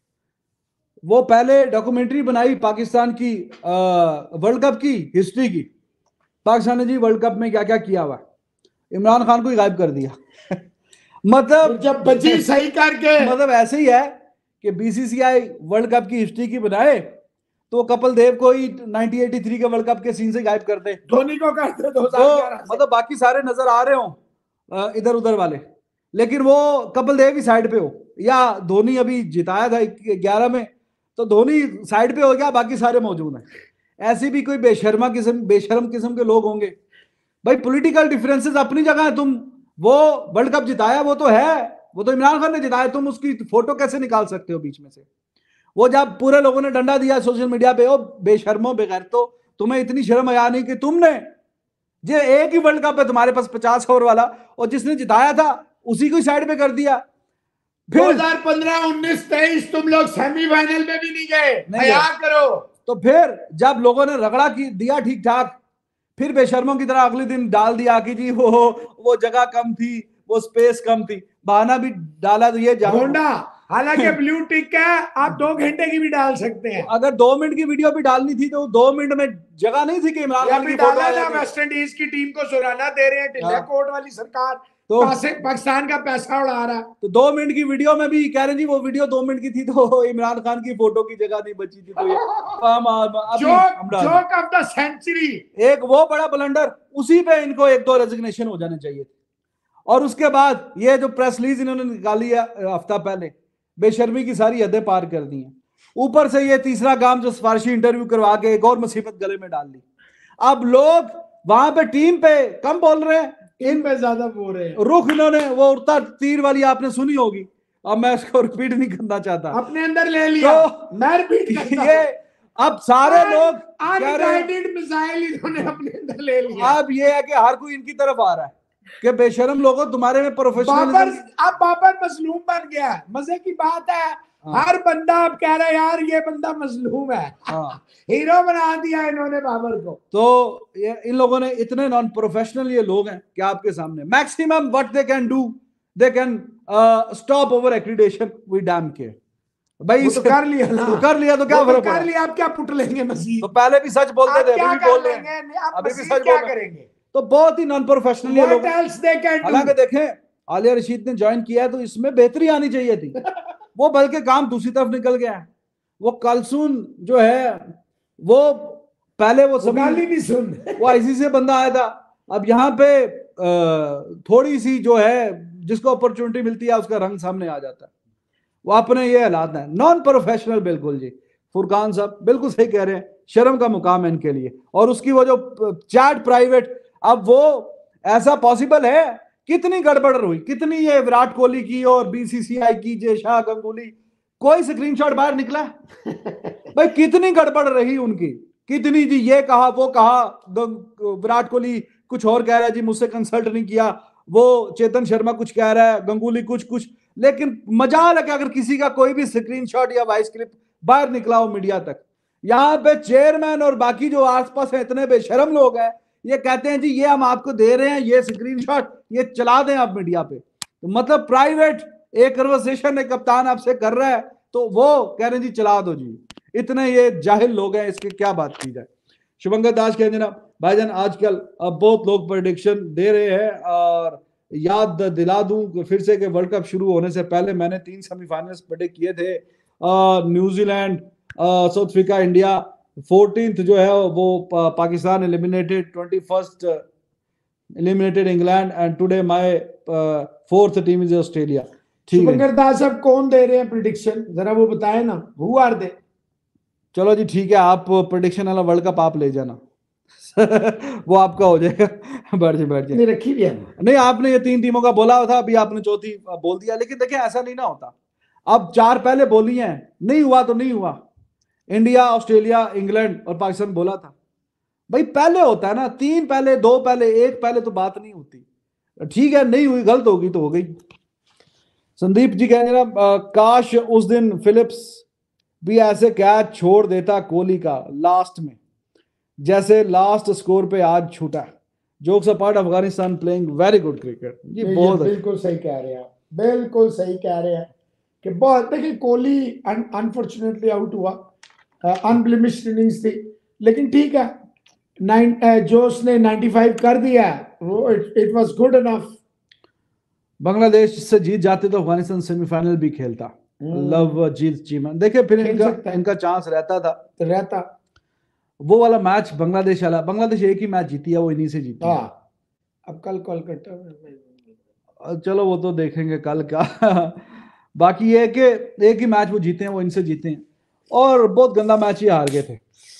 वो पहले डॉक्यूमेंट्री बनाई पाकिस्तान की वर्ल्ड कप की हिस्ट्री की, पाकिस्तान ने जी वर्ल्ड कप में क्या क्या किया हुआ, इमरान खान को ही गायब कर दिया। मतलब जब बची सही करके, मतलब ऐसे ही है कि बीसीसीआई वर्ल्ड कप की हिस्ट्री की बनाए तो कपिल देव को ही नाइनटीन एटी थ्री के वर्ल्ड कप के सीन से गायब कर दे, धोनी को करते दो तो मतलब बाकी सारे नजर आ रहे हो इधर उधर वाले, लेकिन वो कपिल देव ही साइड पे हो, या धोनी अभी जिताया था ग्यारह में तो धोनी साइड पे हो गया, बाकी सारे मौजूद हैं। ऐसी भी कोई बेशर्मा किस्म बेशर्म किस्म के लोग होंगे। भाई पॉलिटिकल डिफरेंसेस अपनी जगह है, तुम वो वर्ल्ड कप जिताया वो तो है, वो तो इमरान खान ने जिताया, तुम उसकी फोटो कैसे निकाल सकते हो बीच में से। वो जब पूरे लोगों ने डंडा दिया सोशल मीडिया पे, ओ बेशर्मो बेगैर, तो तुम्हें इतनी शर्म आया नहीं कि तुमने जे एक ही वर्ल्ड कप है तुम्हारे पास पचास ओवर वाला, और जिसने जिताया था उसी को साइड पे कर दिया। फिर दो हज़ार पंद्रह, उन्नीस, तेईस तुम लोग सेमीफाइनल में भी नहीं गए, क्या करो। तो फिर जब लोगों ने रगड़ा की दिया ठीक ठाक, फिर बेशर्मों की तरह अगले दिन डाल दिया कि जी वो वो जगह कम थी, वो स्पेस कम थी, बहाना भी डाला। तो ये होंडा हालांकि ब्लू टिक है, आप दो घंटे की भी डाल सकते हैं। अगर दो मिनट की वीडियो भी डालनी थी तो दो मिनट में जगह नहीं थी कि इमरान खान की फोटो आ जाती। वेस्ट इंडीज की टीम को सुराना दे रहे हैं, ढिल्ला कोट वाली सरकार तो पाकिस्तान का पैसा उड़ा रहा है। तो दो मिनट की वीडियो में भी कह रहे जी वो वीडियो दो मिनट की थी तो इमरान खान की फोटो की जगह नहीं बची थी। तो ये जोक ऑफ द सेंचुरी, एक वो बड़ा ब्लंडर, उसी पे इनको एक दो रेजिग्नेशन हो जाने चाहिए। और उसके बाद ये जो प्रेस रिलीज इन्होंने निकाली है हफ्ता पहले, बेशर्मी की सारी हदें पार कर दी हैं। ऊपर से ये तीसरा काम जो सिफारिशी इंटरव्यू करवा के एक और मुसीबत गले में डाल दी। अब लोग वहां पे टीम पे कम बोल रहे हैं, इन पे ज्यादा बोल रहे हैं। रुख इन्होंने वो उड़ता तीर वाली आपने सुनी होगी, अब मैं उसको रिपीट नहीं करना चाहता, अपने अंदर ले लिया तो मैं रिपीट करता ये अब सारे लोग अनगाइडेड मिसाइल इन्होंने अपने अंदर ले लिया। अब ये है कि हर कोई इनकी तरफ आ रहा है कि बेशरम लोगों तुम्हारे में प्रोफेशनल। अब बाबर मजलूम बन गया। मजे की बात है, हाँ। हर बंदा अब कह रहा है यार ये बंदा मजलूम है। हाँ। हीरो बना दिया इन्होंने बाबर को। तो ये इन लोगों ने इतने नॉन प्रोफेशनल ये लोग हैं कि आपके सामने maximum what they can do, they can stop over accreditation, we damn care. भाई तो कर लिया ना, तो कर लिया तो क्या फर्क पड़ा? कर लिया, आप क्या पुट लेंगे मजीद? तो पहले भी सच बोलते थे, अभी भी बोल रहे हैं, अभी भी सच बोल करेंगे। तो बहुत ही नॉन प्रोफेशनल ये लोग। हालांकि देखें आलिया रशीद ने ज्वाइन किया है तो इसमें बेहतरी आनी चाहिए थी, वो बल्कि काम दूसरी तरफ निकल गया है। वो कलसून जो है वो पहले वो सभी नहीं सुन वो आईसी से बंदा आया था, अब यहाँ पे थोड़ी सी जो है जिसको अपॉर्चुनिटी मिलती है उसका रंग सामने आ जाता है। वो अपने ये हालात है, नॉन प्रोफेशनल। बिल्कुल जी फुरकान साहब बिल्कुल सही कह रहे हैं, शर्म का मुकाम है इनके लिए। और उसकी वो जो चैट प्राइवेट, अब वो ऐसा पॉसिबल है? कितनी गड़बड़ हुई, कितनी ये विराट कोहली की और बीसीसीआई की, जय शाह, गंगुली, कोई स्क्रीनशॉट बाहर निकला भाई? कितनी गड़बड़ रही उनकी, कितनी जी ये कहा वो कहा, विराट कोहली कुछ और कह रहा है जी मुझसे कंसल्ट नहीं किया, वो चेतन शर्मा कुछ कह रहा है, गंगुली कुछ कुछ। लेकिन मजाल है कि अगर किसी का कोई भी स्क्रीनशॉट या वॉइस क्लिप बाहर निकला हो मीडिया तक। यहाँ पे चेयरमैन और बाकी जो आसपास है इतने बेशरम लोग हैं, ये कहते हैं जी ये हम आपको दे रहे हैं ये स्क्रीनशॉट, ये चला दें आप मीडिया पे। तो मतलब प्राइवेट एक कन्वर्सेशन एक कप्तान आपसे कर रहा है तो वो कह रहे हैं जी चला दो जी। इतने ये जाहिल लोग हैं, इसकी क्या बात की जाए। शुभंकर दास कह देना भाईजान आजकल अब बहुत लोग प्रेडिक्शन दे रहे हैं, और याद दिला दूं फिर से कि वर्ल्ड कप शुरू होने से पहले मैंने तीन सेमीफाइनल्स प्रेडिक्ट किए थे, New Zealand, South Africa, India. Fourteenth जो है वो Pakistan eliminated, twenty first eliminated England, and today my fourth team is Australia. Shubhankar Das साहब कौन दे रहे हैं प्रेडिक्शन, जरा वो बताएं ना, हु आर दे? चलो जी ठीक है, आप प्रेडिक्शन वाला वर्ल्ड कप आप ले जाना वो आपका हो जाएगा। बैठ जाए बैठ जाए, रखी भी है नहीं आपने ये तीन टीमों का बोला था, अभी आपने चौथी बोल दिया। लेकिन देखिए ऐसा नहीं ना होता, अब चार पहले बोली हैं, नहीं हुआ तो नहीं हुआ। इंडिया, ऑस्ट्रेलिया, इंग्लैंड और पाकिस्तान बोला था भाई, पहले होता है ना, तीन पहले, दो पहले, एक पहले तो बात नहीं होती। ठीक है नहीं हुई, गलत होगी तो हो गई। संदीप जी कह रहे ना काश उस दिन फिलिप्स भी ऐसे कैच छोड़ देता कोहली का लास्ट में, जैसे लास्ट स्कोर पे आज छूटा। Jokes apart, Afghanistan playing very good cricket. ये बहुत बिल्कुल सही कह रहे हैं, बिल्कुल सही कह रहे हैं कि बहुत। देखिए कोहली अनफॉर्चुनेटली आउट हुआ, अनब्लेमिश्ड इनिंग्स थी, लेकिन ठीक है नाइन जो उसने पचानवे कर दिया वो it was good enough. Bangladesh से जीत जाते तो अफगानिस्तान सेमीफाइनल भी खेलता। लव जीत चीमन, देखिए फिर इनका इनका चांस रहता था तो रहता। वो वाला मैच बांग्लादेश वाला, बांग्लादेश एक ही मैच जीती है, वो इन्हीं से जीती है। अब कल कोलकाता, चलो वो तो देखेंगे कल का बाकी ये कि एक ही मैच वो जीते हैं, वो इनसे जीते हैं, और बहुत गंदा मैच ही हार गए थे।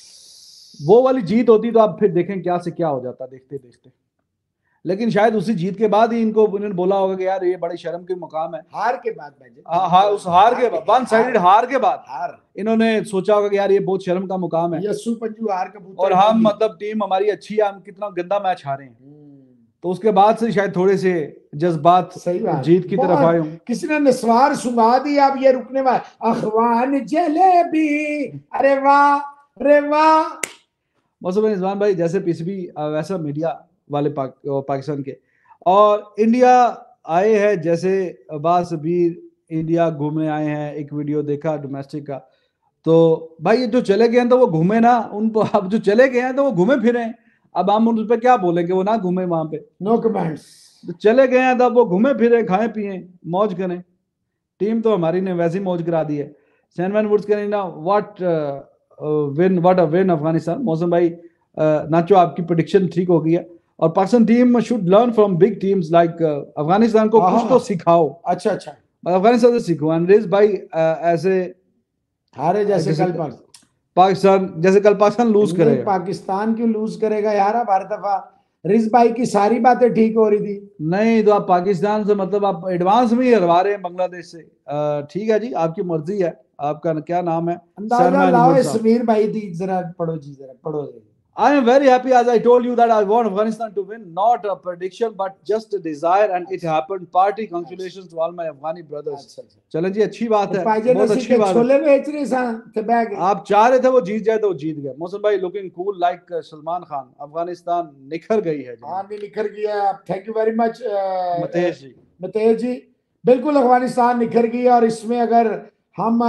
वो वाली जीत होती तो आप फिर देखें क्या से क्या हो जाता देखते देखते। लेकिन शायद उसी जीत के बाद ही इनको उन्होंने बोला होगा कि यार ये बड़े शर्म के मुकाम है। हार के बाद हाँ हाँ उस हार के बाद, वन साइडेड हार के बाद हार इन्होंने सोचा होगा कि यार ये बहुत शर्म का मुकाम है, यस्सु पंजू हार कबूतर, और हम मतलब टीम हमारी अच्छी है, हम कितना गंदा मैच हारे हैं। तो उसके बाद से शायद थोड़े से जज्बात जीत की तरफ आए हों। किसी ने निस्वार सुंगा दिया, अब ये रुकने वाला अखवान जलेबी, अरे वाह अरे वाह। मौसम निज़ाम भाई जैसे पीसीबी वैसा मीडिया वाले पाक, पाकिस्तान के, और इंडिया आए हैं जैसे अब्बास सबीर इंडिया घूमने आए हैं, एक वीडियो देखा डोमेस्टिक का, तो भाई ये जो चले गए हैं तो वो घूमे ना, उनको अब जो चले गए हैं तो वो घूमे फिरे हैं, अब हम उन पर क्या बोलेंगे, वो ना घूमे वहां पे, नो कमेंट्स। तो चले गए हैं तो अब वो घूमे फिरे, खाएं पिए, मौज करें। टीम तो हमारी ने वैसे ही मौज करा दी है। सैनमैन वुड्स करें ना, what win, what a win Afghanistan. Mausam भाई नाचो, आपकी प्रेडिक्शन ठीक हो गई है, और Pakistan team should learn from big teams like Afghanistan को कुछ तो सिखाओ। अच्छा अच्छा, अफगानिस्तान से सीखो। एंड रिज भाई ऐसे हारे जैसे कल पाकिस्तान, जैसे कल पाकिस्तान लूज करेगा। पाकिस्तान क्यों लूज करेगा यार, अब हर दफा रिज भाई की सारी बातें ठीक हो रही थी। नहीं तो आप पाकिस्तान से मतलब आप एडवांस में ही हरवा रहे हैं बांग्लादेश से। ठीक है जी, आपकी मर्जी है। आपका क्या नाम है? अंदाजा लाओ। समीर भाई दी जरा पढ़ो जी, जरा पढ़ो जी। I am very happy, as I told you, that I want Afghanistan to win, not a prediction but just a desire, and it happened. Party congratulations to all my Afghani brothers. चलें जी, अच्छी बात है, बहुत अच्छी बात है। छोले बेच रहे थे, आप चाह रहे थे वो जीत जाए तो वो जीत गए। मौसम भाई looking cool like Salman Khan. Afghanistan निखर गई है। हाँ नहीं निखर गया। Thank you very much Matesh ji. Matesh ji, बिल्कुल अफगानिस्तान निखर गई। और इसमें अगर हम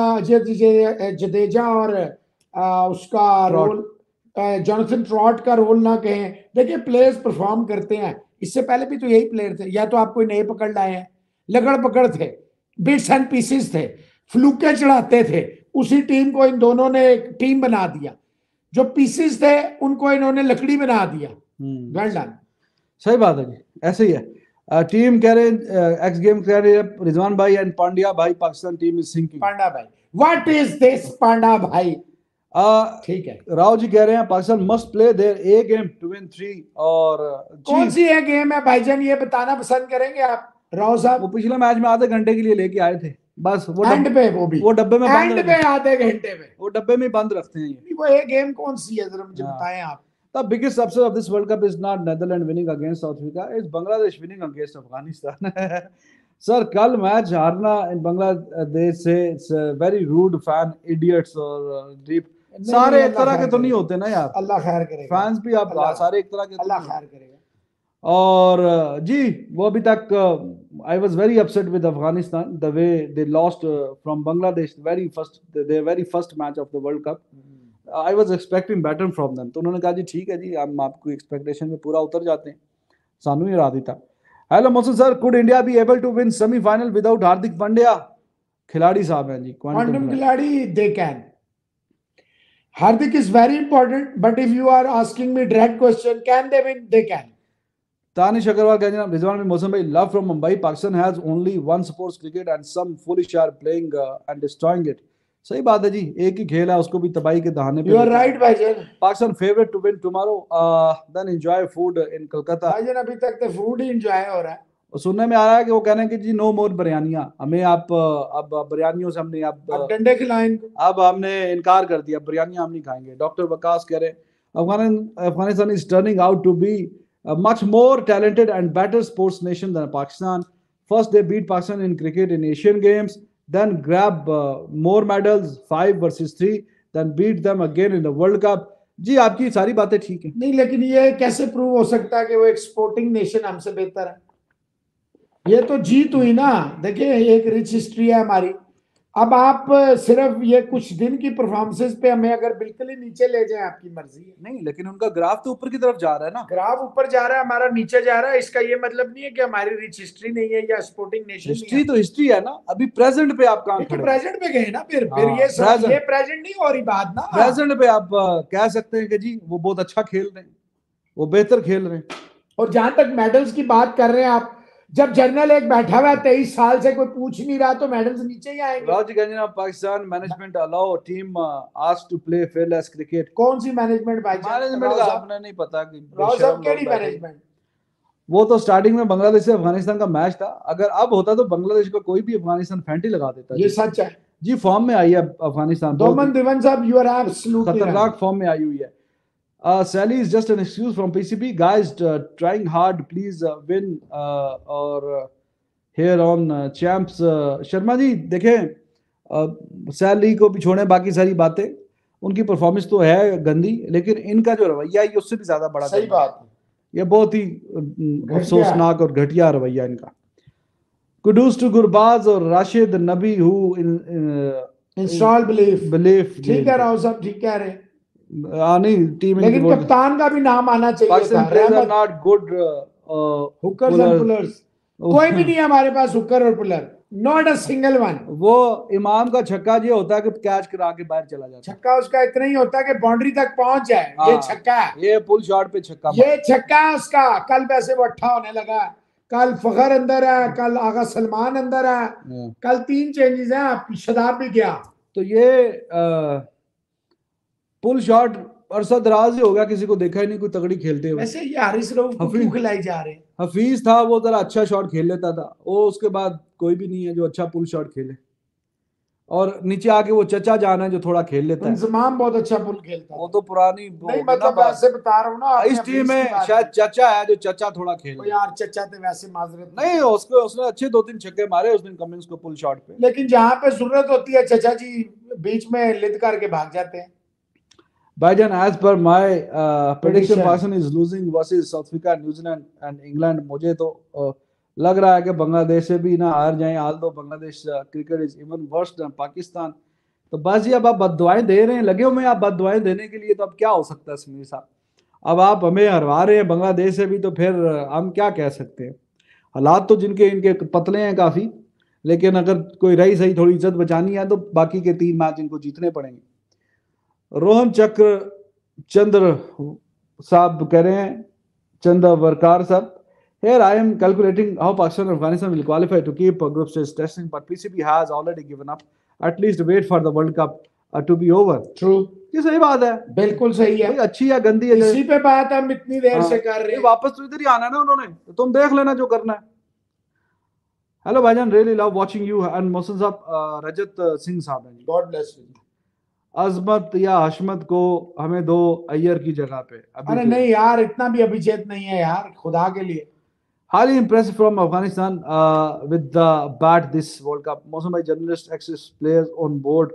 जडेजा और उसका रोल, जॉनसन ट्रॉट का रोल ना कहें, देखिए प्लेयर्स परफॉर्म करते हैं। इससे पहले भी तो यही प्लेयर थे, या तो आप कोई नए पकड़ लाए हैं, लगड़ पकड़ थे, बिट्स एंड पीसेस थे, फ्लूके चढ़ाते थे। उसी टीम को इन दोनों ने एक टीम बना दिया। जो पीसेस थे उनको इन्होंने लकड़ी बना दिया। Well done. सही बात है जी, ऐसे ही है। टीम कह रहे हैं, एक्स गेम कह रहे हैं रिजवान भाई एंड पांड्या भाई, Pakistan team is sinking. Panda भाई, व्हाट इज दिस पांडा भाई? ठीक है। राव जी कह रहे हैं Pakistan must play their a game to win three. और कौन सी है गेम है भाईजान, ये बताना पसंद करेंगे आप राव साहब? वो पिछले मैच में आधे घंटे के लिए लेके आए थे बस, वो एंड पे, वो भी वो डब्बे में एंड पे आधे घंटे में वो डब्बे में बंद रखते हैं ये। वो ए गेम कौन सी है जरा मुझे बताएं आप। The biggest upset of this World Cup is not Netherlands winning against South Africa, it's Bangladesh winning against Afghanistan. Sir कल मैच हारना इन बांग्लादेश से, it's a very rude fan idiots और deep सारे एक तरह के तो नहीं होते ना यार। अल्लाह खैर करेगा। फैंस भी आप सारे एक तरह के, अल्लाह खैर करेगा। और जी वो अभी तक I was very upset with Afghanistan the way they lost from Bangladesh very first their very first match of the world cup. I was expecting better from them. तो उन्होंने कहा जी ठीक है जी, हम आपको एक्सपेक्टेशन में पूरा उतर जाते हैं, सानू ही हरा देता। Hello Mohsin sir, could India be able to win semifinal without Hardik Pandya? खिलाड़ी साहब हैं जी, क्वांटम खिलाड़ी, they can. Hardik is very important, but if you are asking me direct question, can they win? They can. Tanish Agarwal कह रहे हैं रिजवान में मौसम भाई, love from Mumbai, Pakistan has only one sports cricket and some foolish are playing uh, and destroying it. सही बात है जी, एक ही खेल है, उसको भी तबाही के दहाने पे। You are right भाईजान। Pakistan favorite to win tomorrow, uh, then enjoy food in Kolkata। भाईजान अभी तक तो food ही enjoy हो रहा है। और सुनने में आ रहा है कि वो कह रहे हैं कि जी नो मोर बिरयानियां, हमें आप अब बिरयानियों से हमने अब डंडे खिलाएं, अब हमने इनकार कर दिया, बिरयानियां हम नहीं खाएंगे। डॉक्टर वकास कह रहे हैं Afghanistan is turning out to be much more talented and better sports nation than Pakistan. First they beat Pakistan in cricket in Asian games, then grab more medals five versus three, then beat them again in the world cup. जी आपकी सारी बातें ठीक है, नहीं लेकिन ये कैसे प्रूव हो सकता है कि वो एक स्पोर्टिंग नेशन हमसे बेहतर है? ये तो जीत हुई ना। देखिए एक रिच हिस्ट्री है हमारी। अब आप सिर्फ ये कुछ दिन की परफॉर्मेंसेस पे हमें अगर बिल्कुल ही नीचे ले जाए, आपकी मर्जी है। नहीं लेकिन उनका ग्राफ तो ऊपर की तरफ जा रहा है ना। ग्राफ ऊपर जा रहा है, हमारा नीचे जा रहा है। इसका ये मतलब नहीं है कि हमारी रिच हिस्ट्री नहीं है या स्पोर्टिंग नेशन। हिस्ट्री तो हिस्ट्री है ना। अभी प्रेजेंट पे आप कहां खड़े? प्रेजेंट पे गए ना, फिर फिर ये ये प्रेजेंट नहीं हो रही बात ना। प्रेजेंट पे आप कह सकते हैं कि जी वो बहुत अच्छा खेल रहे हैं, वो बेहतर खेल रहे हैं। और जहां तक मेडल्स की बात कर रहे हैं आप, जब जर्नल एक बैठा हुआ है तेईस साल से, कोई पूछ नहीं रहा, तो मेडल्स नीचे ही आएंगे। Pakistan management allow team asked to play fearless cricket. कौन सी मैनेजमेंट भाई? मैनेजमेंट का आपने नहीं पता कि केड़ी मैनेजमेंट? वो तो स्टार्टिंग में बांग्लादेश से अफगानिस्तान का मैच था। अगर अब होता तो बांग्लादेश को कोई भी अफगानिस्तान फैंटी लगा देता। ये सच है जी, फॉर्म में आई है अफगानिस्तान। दोमन दिवन साहब, यू आर एब्सोल्युटली खतरनाक फॉर्म में आई हुई है। Uh, Sally is just an excuse from P C B. Guys, uh, trying hard, please uh, win uh, or uh, here on uh, champs. Uh, Sharma ji देखें, uh, सैली को भी छोड़ें, बाकी सारी बातें उनकी परफॉर्मेंस तो है गंदी, लेकिन इनका जो रवैया है उससे भी ज्यादा बड़ा। सही बात है, ये बहुत ही अफसोसनाक और घटिया रवैया इनका। कुडूस टू गुरबाज और राशिद नबी हु इंस्टॉल बिलीफ बिलीफ। ठीक है राव साहब, ठीक कह रहे हैं। हाँ नहीं टीम, लेकिन कप्तान का भी नाम आना चाहिए था। Pakistan players are not good hookers and pullers. कोई भी नहीं है हमारे पास हुकर और puller, not a single one. वो इमाम का छक्का ये होता है कि कैच करा के बाहर चला जाता है। छक्का उसका इतना ही होता है कि बाउंड्री तक पहुंच जाए, ये छक्का है। ये पुल शॉट पे छक्का, ये छक्का है उसका। कल वैसे वो अट्ठा होने लगा, कल फखर अंदर है, कल आगा सलमान अंदर है, कल तीन चेंजेस हैं, शदाब भी गया। तो ये आ, पुल शॉट अरसा दराज ही होगा, किसी को देखा ही नहीं कोई तगड़ी खेलते हुए। वैसे ये हारिस रऊफ को क्यों खिलाई जा रहे हैं? हफीज था वो जरा अच्छा शॉट खेल लेता था, वो उसके बाद कोई भी नहीं है जो अच्छा पुल शॉट खेले। और नीचे आके वो चचा जाना है जो थोड़ा खेल लेता है। इंजमाम बहुत अच्छा पुल खेलता है, वो तो पुरानी नहीं मतलब ऐसे बता रहा हूँ ना, इस टीम में शायद चचा है जो चचा थोड़ा खेल। यार चचा तो वैसे माजरत नहीं, उसको उसने अच्छे दो तीन छक्के मारे उस दिन कमिंस को पुल शॉट पे, लेकिन जहां पे जरूरत होती है चचा जी बीच में लिद करके भाग जाते हैं। भाईजान, as per my uh, prediction, Pakistan is losing versus South Africa, New Zealand and England। मुझे तो uh, लग रहा है कि बांग्लादेश से भी ना हार जाएं। Although Bangladesh cricket is even worse than Pakistan. तो बस ये अब आप बददुआएं दे रहे हैं, लगे हुए आप बददुआएं देने के लिए, तो अब क्या हो सकता है समीर साहब? अब आप हमें हरवा रहे हैं बांग्लादेश से भी, तो फिर हम क्या कह सकते हैं? हालात तो जिनके इनके पतले हैं काफी, लेकिन अगर कोई रही सही थोड़ी इज्जत बचानी है तो बाकी के तीन मैच इनको जीतने पड़ेंगे। रोहन चक्र चंद्र साहब कह रहे हैं, चंद्र वरकार साहब, here I am calculating how Pakistan and Afghanistan will qualify to keep group stage testing, but P C B has already given up। At least wait for the World Cup uh, to be over। True, ये सही बात है, बिल्कुल सही है। अच्छी या गंदी है, इसी पे बात हम इतनी देर से कर रहे हैं। वापस तो इधर ही आना है ना उन्होंने, तो तुम देख लेना जो करना है। हेलो भाईजान, really love watching you and Mohsin साहब, रजत सिंह साहब हैं, गॉड ब्लेस यू। अजमत या हशमत को हमें दो अय्यर की जगह पे। अरे नहीं यार, इतना भी अभिचेत नहीं है यार, खुदा के लिए। Highly impressed from Afghanistan uh, with the bat this World Cup। Mausam भाई, journalist access players on board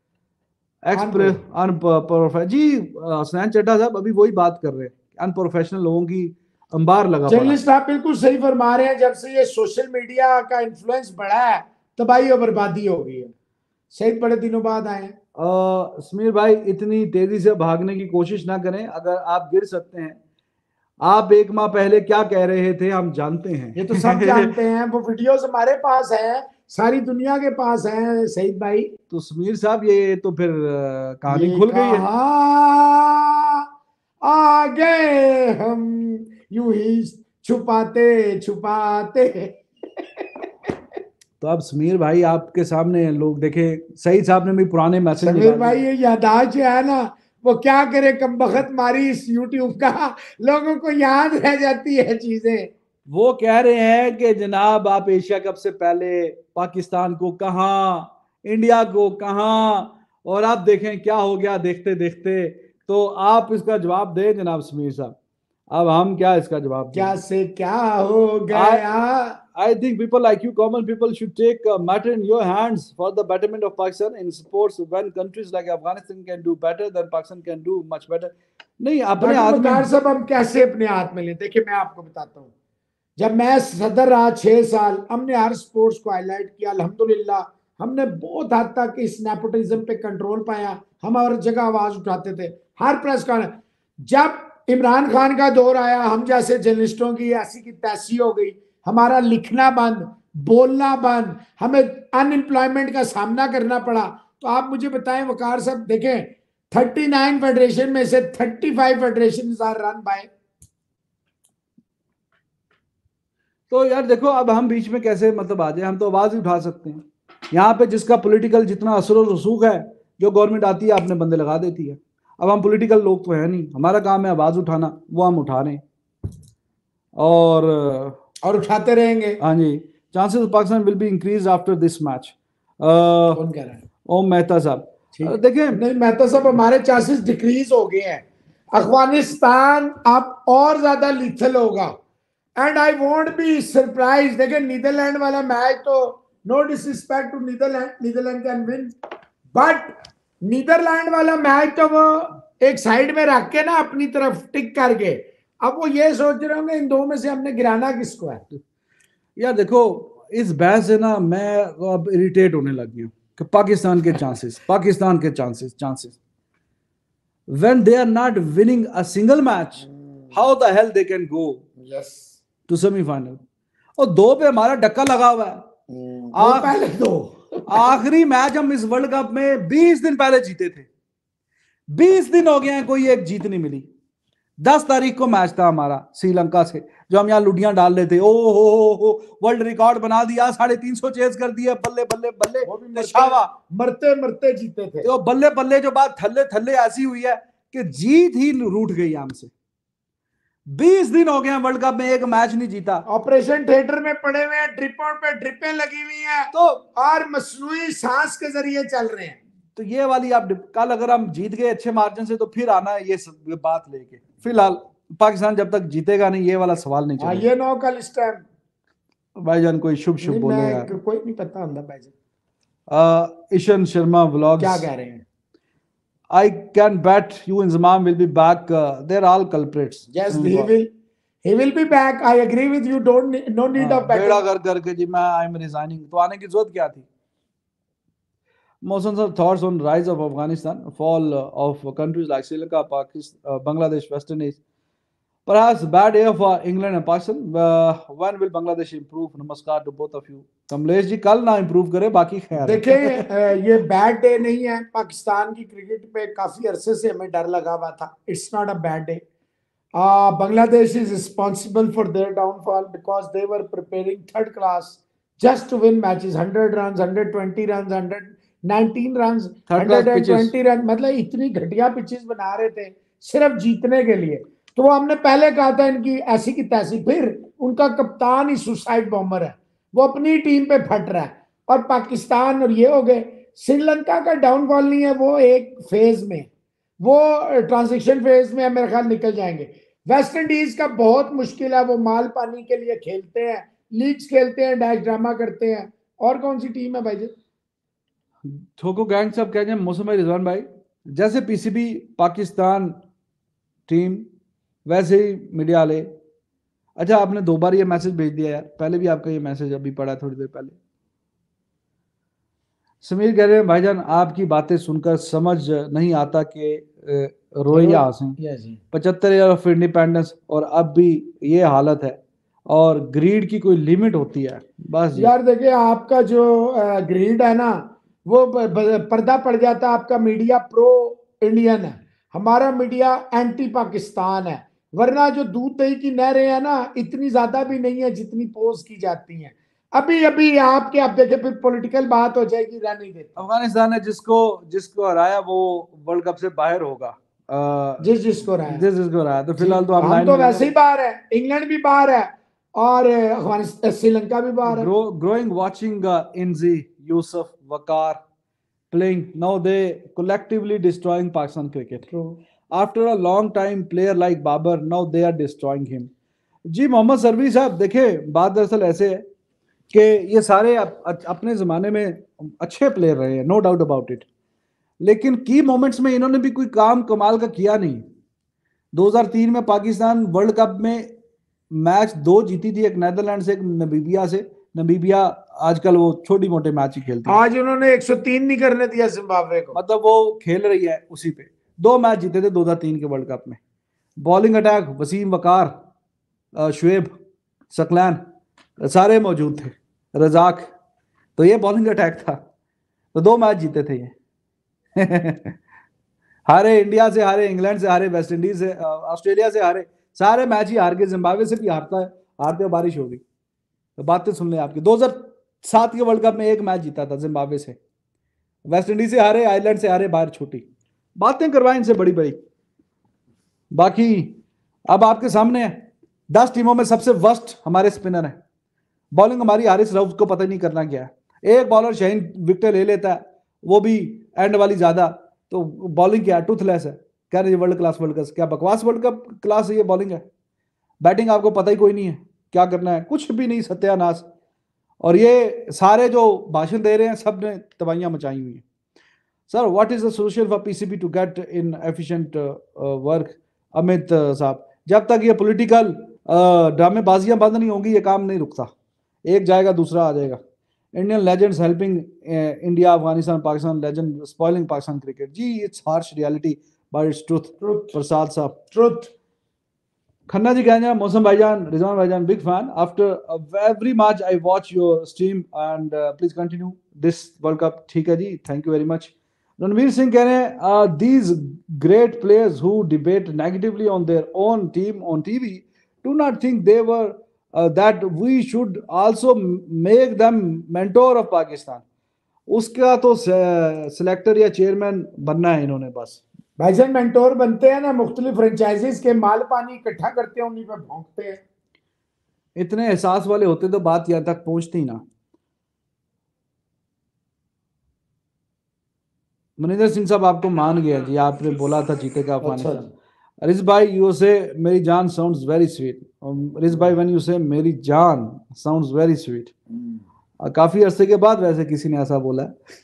unprofessional जी। हसनैन चड्ढा साहब अभी वही बात कर रहे हैं, अनप्रोफेशनल लोगों की अंबार लगा। जर्नलिस्ट आप बिल्कुल सही फरमा रहे हैं। जब से ये सोशल मीडिया का इन्फ्लुएंस बढ़ा है, तबाही और बर्बादी हो गई है। सही बड़े दिनों बाद आए हैं। समीर भाई, इतनी तेजी से भागने की कोशिश ना करें, अगर आप गिर सकते हैं। आप एक माह पहले क्या कह रहे थे हम जानते हैं, ये तो सब जानते हैं। वो वीडियोस हमारे पास है, सारी दुनिया के पास है सईद भाई। तो समीर साहब, ये तो फिर कहानी खुल गई है। आगे हम यूं ही छुपाते छुपाते। तो अब समीर भाई आपके सामने लोग देखे, सईद साहब ने भी पुराने मैसेज। समीर भाई, ये यादाश्त जो है ना, वो क्या करे, कमबख्त मारी इस यूट्यूब का, लोगों को याद रह जाती है चीजें। वो कह रहे हैं कि जनाब आप एशिया कप से पहले पाकिस्तान को कहाँ, इंडिया को कहाँ, और आप देखें क्या हो गया देखते देखते। तो आप इसका जवाब दें जनाब समीर साहब। अब हम क्या इसका जवाब दें? क्या से क्या हो गया? I think people like you, common people, should take a matter in your hands for the betterment of Pakistan in sports। When countries like Afghanistan can do better, then Pakistan can do much better। नहीं, अपने हाथ में सब हम कैसे अपने हाथ में लें? देखिए मैं आपको बताता हूँ, जब मैं सदर रहा छह साल, हमने हर स्पोर्ट्स को हाईलाइट किया। अल्हम्दुलिल्लाह हमने बहुत हद तक इस नेपोटिज्म पे कंट्रोल पाया। हम हर जगह आवाज उठाते थे, हर प्रेस कॉन्फ्रेंस। जब इमरान खान का दौर आया, हम जैसे जर्नलिस्टों की ऐसी की तैसी हो गई, हमारा लिखना बंद, बोलना बंद, हमें अनएम्प्लॉयमेंट का सामना करना पड़ा। तो आप मुझे बताएं वकार साहब, देखें उनतालीस फेडरेशन में से पैंतीस फेडरेशन आर रन बाय। तो यार देखो, अब हम बीच में कैसे मतलब आ जाए? हम तो आवाज ही उठा सकते हैं। यहाँ पे जिसका पॉलिटिकल जितना असर और रसूख है, जो गवर्नमेंट आती है अपने बंदे लगा देती है। अब हम पॉलिटिकल लोग तो है नहीं, हमारा काम है आवाज उठाना, वो हम उठा रहे हैं और और उठाते रहेंगे। हाँ जी। Chances of Pakistan will be increase after this match. कौन कह रहा है? ओम मेहता साहब। देखिए नहीं मेहता साहब, हमारे चांसेस डिक्रीज हो गए हैं। अफगानिस्तान अब और ज्यादा लीथल होगा and I won't be surprise. देखिए नीदरलैंड वाला मैच, तो no disrespect to Netherland, Netherland can win, but Netherland वाला मैच तो वो एक साइड में रख के ना अपनी तरफ टिक करके, अब वो ये सोच रहे होंगे इन दो में से हमने गिराना किसको है। यार देखो, इस बहस से ना मैं अब इरिटेट होने लग गया कि पाकिस्तान के चांसेस पाकिस्तान के chances chances when they are not winning a single match, how the hell they can go yes to semi final? और दो पे हमारा डक्का लगा हुआ है। आ, पहले दो आखिरी मैच हम इस वर्ल्ड कप में बीस दिन पहले जीते थे। बीस दिन हो गए हैं, कोई एक जीत नहीं मिली। दस तारीख को मैच था हमारा श्रीलंका से, जो हम यहाँ लुडियां डाल रहे थे। ओ हो हो हो वर्ल्ड रिकॉर्ड बना दिया, साढ़े तीन सौ चेज कर दिया, बल्ले बल्ले बल्ले, मरते मरते जीते थे। तो बल्ले बल्ले जो बात थल्ले थल्ले ऐसी हुई है कि जीत ही रूठ गई हमसे। बीस दिन हो गए हैं वर्ल्ड कप में एक मैच नहीं जीता। ऑपरेशन थिएटर में पड़े हुए हैं, ड्रिपों पे ड्रिपें लगी हुई हैं, तो और मसनूई सांस के जरिए चल रहे हैं। तो ये वाली आप कल अगर हम जीत गए अच्छे मार्जिन से तो फिर आना है ये बात लेके। फिलहाल पाकिस्तान जब तक जीतेगा नहीं, ये वाला सवाल नहीं चलेगा। ये नो कल इस टाइम भाईजान कोई शुभ शुभ बोले यार। कोई नहीं पता होता भाईजान। ईशन शर्मा व्लॉग्स क्या कह रहे हैं? I can bet you and Zamam will be back. Uh, they're all culprits. Yes, he will. He will be back. I agree with you. Don't need, no need of betting. बेड़ा कर करके जी मैं I'm resigning. तो आने की जरूरत क्या थी? Mohsen sir, thoughts on rise of Afghanistan, fall of countries like Sri Lanka, Pakistan, uh, Bangladesh, West Indies. Perhaps bad year for England and Pakistan. Uh, when will Bangladesh improve? Namaskar to both of you. Kamlesh ji कल ना improve करे, बाकी खैर। देखें ये bad day नहीं है। पाकिस्तान की क्रिकेट पे काफी अरसे से हमें डर लगा हुआ था। It's not a bad day. Bangladesh is responsible for their downfall because they were preparing third class just to win matches. Hundred run, hundred twenty run, hundred nineteen run, hundred twenty run, मतलब इतनी घटिया pitches बना रहे थे सिर्फ जीतने के लिए। तो हमने पहले कहा था इनकी ऐसी की तैसी। फिर उनका कप्तान ही सुसाइड बॉम्बर है, वो अपनी टीम पे फट रहा है। और पाकिस्तान और ये हो गए। श्रीलंका का डाउनफॉल नहीं है, वो एक फेज में, वो ट्रांजिशन फेज में है, मेरे ख्याल निकल जाएंगे। वेस्ट इंडीज का बहुत मुश्किल है, वो माल पानी के लिए खेलते हैं, लीग्स खेलते हैं, डैश ड्रामा करते हैं। और कौन सी टीम है भाई जी? ठोको गैंग सब कह जाए मौसम भाई, रिजवान भाई, जैसे पीसीबी पाकिस्तान टीम वैसे ही मीडिया वाले। अच्छा आपने दो बार ये मैसेज भेज दिया यार, पहले भी आपका ये मैसेज अभी पढ़ा थोड़ी देर पहले। समीर कह रहे हैं भाईजान आपकी बातें सुनकर समझ नहीं आता कि रोहिंग्या हंसे पचहत्तर ईयर ऑफ इंडिपेंडेंस और अब भी ये हालत है, और ग्रीड की कोई लिमिट होती है बस यार। देखिए आपका जो ग्रीड है ना, वो पर्दा पड़ जाता है। आपका मीडिया प्रो इंडियन है, हमारा मीडिया एंटी पाकिस्तान है। वरना जो दूध दही की नहरें हैं ना, इतनी ज्यादा भी नहीं है जितनी पोज की जाती हैं। अभी अभी आपके आप देखें, फिर पॉलिटिकल बात हो जाएगी, रहने देते। अफगानिस्तान ने जिसको जिसको हराया वो वर्ल्ड कप से बाहर होगा। आ, जिस जिसको हराया जिस जिसको हराया तो फिलहाल तो हम तो वैसे ही बाहर है। इंग्लैंड भी बाहर है और अफगानिस्तान श्रीलंका भी बाहर है। Growing watching Inzi Yusuf Waqar playing now they collectively destroying Pakistan cricket. True. After a long time player like Babar now they are destroying him. जी मोहम्मद सरवी साहब देखिए बात दरअसल ऐसे है कि ये सारे अप, अपने ज़माने में अच्छे प्लेयर रहे हैं, नो डाउट अबाउट इट, लेकिन की मोमेंट्स में इन्होंने भी कोई काम कमाल का किया नहीं। दो हज़ार तीन में पाकिस्तान वर्ल्ड कप में मैच दो जीती थी, एक नेदरलैंड से, एक नमीबिया से। नमीबिया आजकल वो छोटी मोटे मैच ही खेलती है। आज उन्होंने एक सौ तीन नहीं करने दिया जिम्बाब्वे को, मतलब वो खेल रही है उसी पे। दो मैच जीते थे दो हज़ार तीन के वर्ल्ड कप में। बॉलिंग अटैक वसीम वकार, शुएब, सकलैन सारे मौजूद थे, रजाक, तो ये बॉलिंग अटैक था। तो दो मैच जीते थे ये हारे इंडिया से, हारे इंग्लैंड से, हारे वेस्ट इंडीज से, ऑस्ट्रेलिया से हारे, सारे मैच ही हार के। जिम्बाब्वे से भी हारता है, हारते बारिश हो गई। तो बातें सुन ले आपकी। दो हज़ार सात के वर्ल्ड कप में एक मैच जीता था जिम्बाब्वे से, वेस्ट इंडीज से हारे, आयरलैंड से हारे, बाहर छोटी बातें करवाएं इनसे बड़ी बड़ी। बाकी अब आपके सामने है दस टीमों में सबसे वर्स्ट हमारे स्पिनर है। बॉलिंग हमारी हारिस रऊफ को पता नहीं करना क्या है। एक बॉलर शाहीन विकेट ले लेता है, वो भी एंड वाली ज्यादा। तो बॉलिंग क्या है, टूथलेस है। कह रहे वर्ल्ड क्लास, वर्ल्ड क्लास क्या बकवास वर्ल्ड कप क्लास है ये बॉलिंग है। बैटिंग आपको पता ही कोई नहीं है क्या करना है, कुछ भी नहीं, सत्यानाश। और ये सारे जो भाषण दे रहे हैं सब ने तबाहियां मचाई हुई हैं। Sir what is the solution for PCB to get in efficient work? Amit साहब, जब तक ये पॉलिटिकल ड्रामेबाजियां बंद नहीं होंगी ये काम नहीं रुकता। एक जाएगा दूसरा आ जाएगा। Indian legends helping India, Afghanistan, Pakistan legend spoiling Pakistan cricket. जी it's harsh reality but it's truth. Prasad साहब ट्रुथ। खन्ना जी कह रहे हैं मौसम भाईजान, रिजवान भाईजान big fan after every match I watch your stream and please continue this world cup. ठीक है जी, thank you very much. Ranveer Singh कह रहे हैं these great players who debate negatively on their own team on TV do not think they were that we should also make them mentor of Pakistan. उसका तो selector या chairman बनना है इन्होंने बस। भाईजान मेंटोर बनते हैं ना, मुख्तलिफ फ्रेंचाइजीज के माल पानी इकट्ठा करते हैं, उन्हीं पे भौंकते हैं। इतने एहसास वाले होते तो बात यहाँ तक पहुंचती ना। मनिंदर सिंह साहब आपको मान गया जी, आपने बोला था जीतेगा अफगानिस्तान। अच्छा। रिज भाई यू से मेरी जान साउंड्स वेरी स्वीट। रिज भाई व्हेन यू से मेरी जान साउंड्स वेरी स्वीट। काफी अरसे के बाद वैसे किसी ने ऐसा बोला है।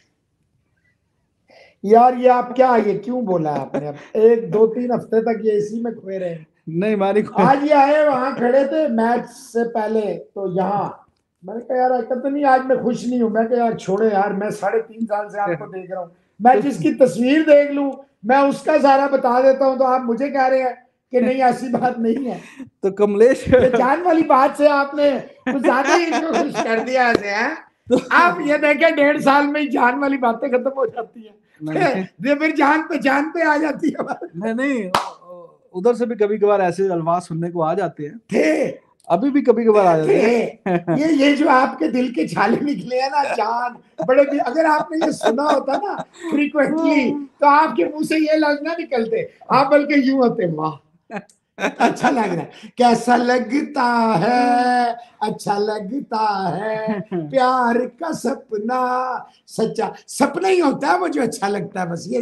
यार ये आप क्या, ये क्यों बोला आपने? अब एक दो तीन हफ्ते तक ये इसी में खोए रहे। नहीं मानी आज ये आए, वहां खड़े थे मैच से पहले तो यहाँ मैंने कहा यार कहते नहीं आज मैं खुश नहीं हूँ। मैं कहा यार छोड़े यार, मैं साढ़े तीन साल से आपको देख रहा हूँ, मैं जिसकी तस्वीर देख लूं मैं उसका सारा बता देता हूँ, तो आप मुझे कह रहे हैं कि नहीं ऐसी बात नहीं है। तो कमलेश जान वाली बात से आपने कुछ ज्यादा ही इसको खुश कर दिया ऐसे है। आप ये देखें डेढ़ साल में ही जान वाली बातें खत्म हो जाती है, फिर जान पे जान पे आ जाती है। नहीं नहीं, उधर से भी कभी कभार ऐसे अल्फाज सुनने को आ जाते हैं, थे अभी भी कभी कभार आ जाते हैं। ये ये जो आपके दिल के छाले निकले हैं ना जान, बड़े भी, अगर आपने ये सुना होता ना फ्रीक्वेंटली तो आपके मुंह से ये लफ्ज ना निकलते, आप बल्कि यूं होते वाह अच्छा लग रहा है, कैसा लगता है, अच्छा लगता है, प्यार का सपना सच्चा सपना ही होता है वो जो अच्छा लगता है, बस ये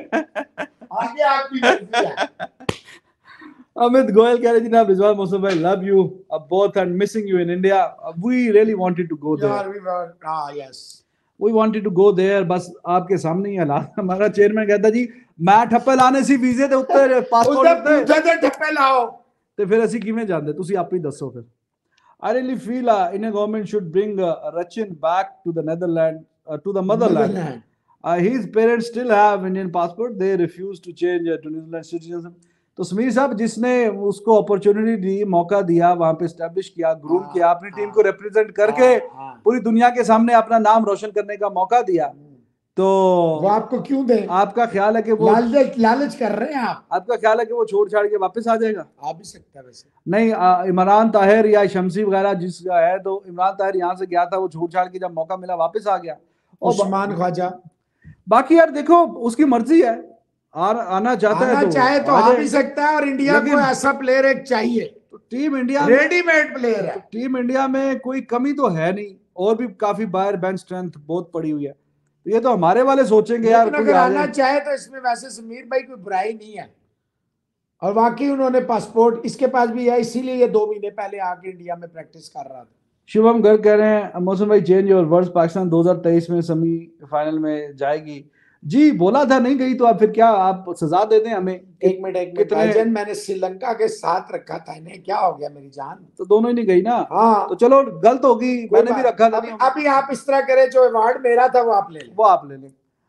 आगे आपकी मर्जी है। अमित गोयल कह रहे जी ना रिजवान मौसम भाई love you both and missing you in India. We really wanted to go there. हां yes we wanted to go there, बस आपके सामने ही हालात। हमारा चेयरमैन कहता जी मैं ठप्पे लाने सी वीजे ते उत्ते पासपोर्ट उत्ते ते ठप्पे लाओ ते फिर ਅਸੀਂ ਕਿਵੇਂ ਜਾਂਦੇ, ਤੁਸੀਂ ਆਪ ਹੀ ਦੱਸੋ ਫਿਰ। I really feel uh, Indian government should bring uh, Rachin back to the Netherlands, uh, to the motherland. Netherlands. Uh, his parents still have Indian passport. They refuse to change uh, to New Zealand citizenship. तो समीर साहब जिसने उसको opportunity दी, मौका दिया, वहां पे establish किया, groom किया, अपनी टीम को रिप्रेजेंट करके पूरी दुनिया के सामने अपना नाम रोशन करने का मौका दिया, तो वो आपको क्यों दे? आपका ख्याल है कि वो लालच लालच कर रहे हैं आप? आपका ख्याल है कि वो छोड़ छाड़ के वापस आ जाएगा? आ भी सकता है वैसे। नहीं, इमरान ताहिर या शमसी वगैरह जिसका है, तो इमरान ताहिर यहाँ से गया था, वो छोड़ छाड़ के जब मौका मिला वापस आ गया। और उस्मान ख्वाजा बाकी यार देखो उसकी मर्जी है, आ, आना चाहता आना है तो चाहे तो आ भी सकता है, और इंडिया को ऐसा प्लेयर एक चाहिए। तो टीम इंडिया रेडीमेड प्लेयर है, तो टीम इंडिया में कोई कमी तो है नहीं, और भी काफी बाहर बेंच स्ट्रेंथ बहुत पड़ी हुई है, तो ये तो हमारे वाले सोचेंगे यार अगर आना चाहे तो इसमें वैसे समीर भाई कोई बुराई नहीं है, और वाकई उन्होंने पासपोर्ट इसके पास भी है, इसीलिए ये दो महीने पहले आके इंडिया में प्रैक्टिस कर रहा था। शिवम गर्ग कह रहे हैं मौसम भाई चेंज योर वर्ड्स, पाकिस्तान दो हज़ार तेईस में सेमीफाइनल में जाएगी। जी बोला था, नहीं गई तो आप फिर क्या आप सजा दे दें हमें? एक मिनट एक मिनट भाईजान, मैंने श्रीलंका के साथ रखा था, इन्हें क्या हो गया मेरी जान? तो दोनों ही नहीं गई ना। हाँ तो चलो गलत होगी, मैंने भी रखा था। अभी, अभी आप इस तरह करें, जो अवार्ड मेरा था वो आप ले लें, वो आप ले लें।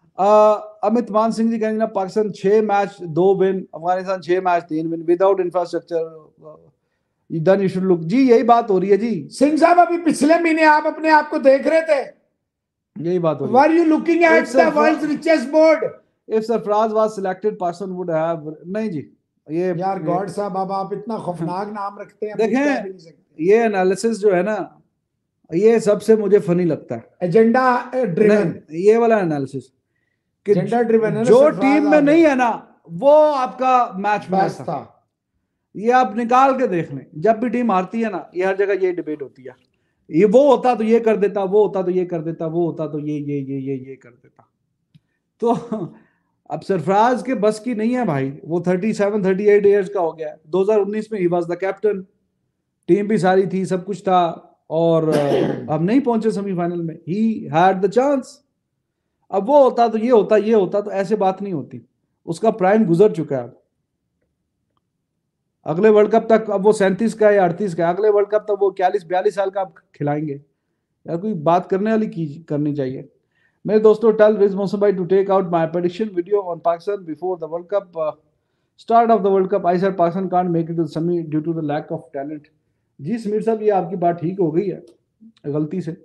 अमित मान सिंह जी कहेंगे ना पाकिस्तान छह मैच दो विन, अफगानिस्तान छह मैच तीन win, without infrastructure then you should look. जी यही बात हो रही है जी। सिंह साहब अभी पिछले महीने आप अपने आप को देख रहे थे, यही बात हो रही है। Were you looking at the world's richest board? If Sarfraz was selected, Pakistan would have नहीं जी। ये यार गॉड साहब अब आप इतना खौफनाक नाम रखते हैं, देखें ये एनालिसिस जो है ना, ये सबसे मुझे फनी लगता है, एजेंडा ड्रिवन, ये वाला एनालिसिस कि एजेंडा ड्रिवन है, जो टीम में नहीं है ना वो आपका मैच मैच था। ये आप निकाल के देख लें, जब भी टीम हारती है ना, ये हर जगह ये डिबेट होती है, ये वो होता तो ये कर देता, वो होता तो ये कर देता, वो होता तो ये ये ये ये ये कर देता। तो अब सरफराज के बस की नहीं है भाई, वो सैंतीस अड़तीस इयर्स का हो गया। दो हज़ार उन्नीस में ही वाज द कैप्टन, टीम भी सारी थी, सब कुछ था, और अब नहीं पहुंचे सेमीफाइनल में। ही हैड द चांस, अब वो होता तो ये होता, ये होता तो ऐसे बात नहीं होती। उसका प्राइम गुजर चुका है। अगले वर्ल्ड कप तक, अब वो सैंतीस का या अड़तीस का, अगले वर्ल्ड कप तक वो इक्यालीस बयालीस साल का खिलाएंगे। यार कोई बात करने वाली की करनी चाहिए। मेरे दोस्तों, टेल रिज मौसम भाई to take out my prediction video on Pakistan before the world cup start of the world cup. I said Pakistan can't make it to semi due to the lack of talent. जी समीर साहब, ये आपकी बात ठीक हो गई है गलती से।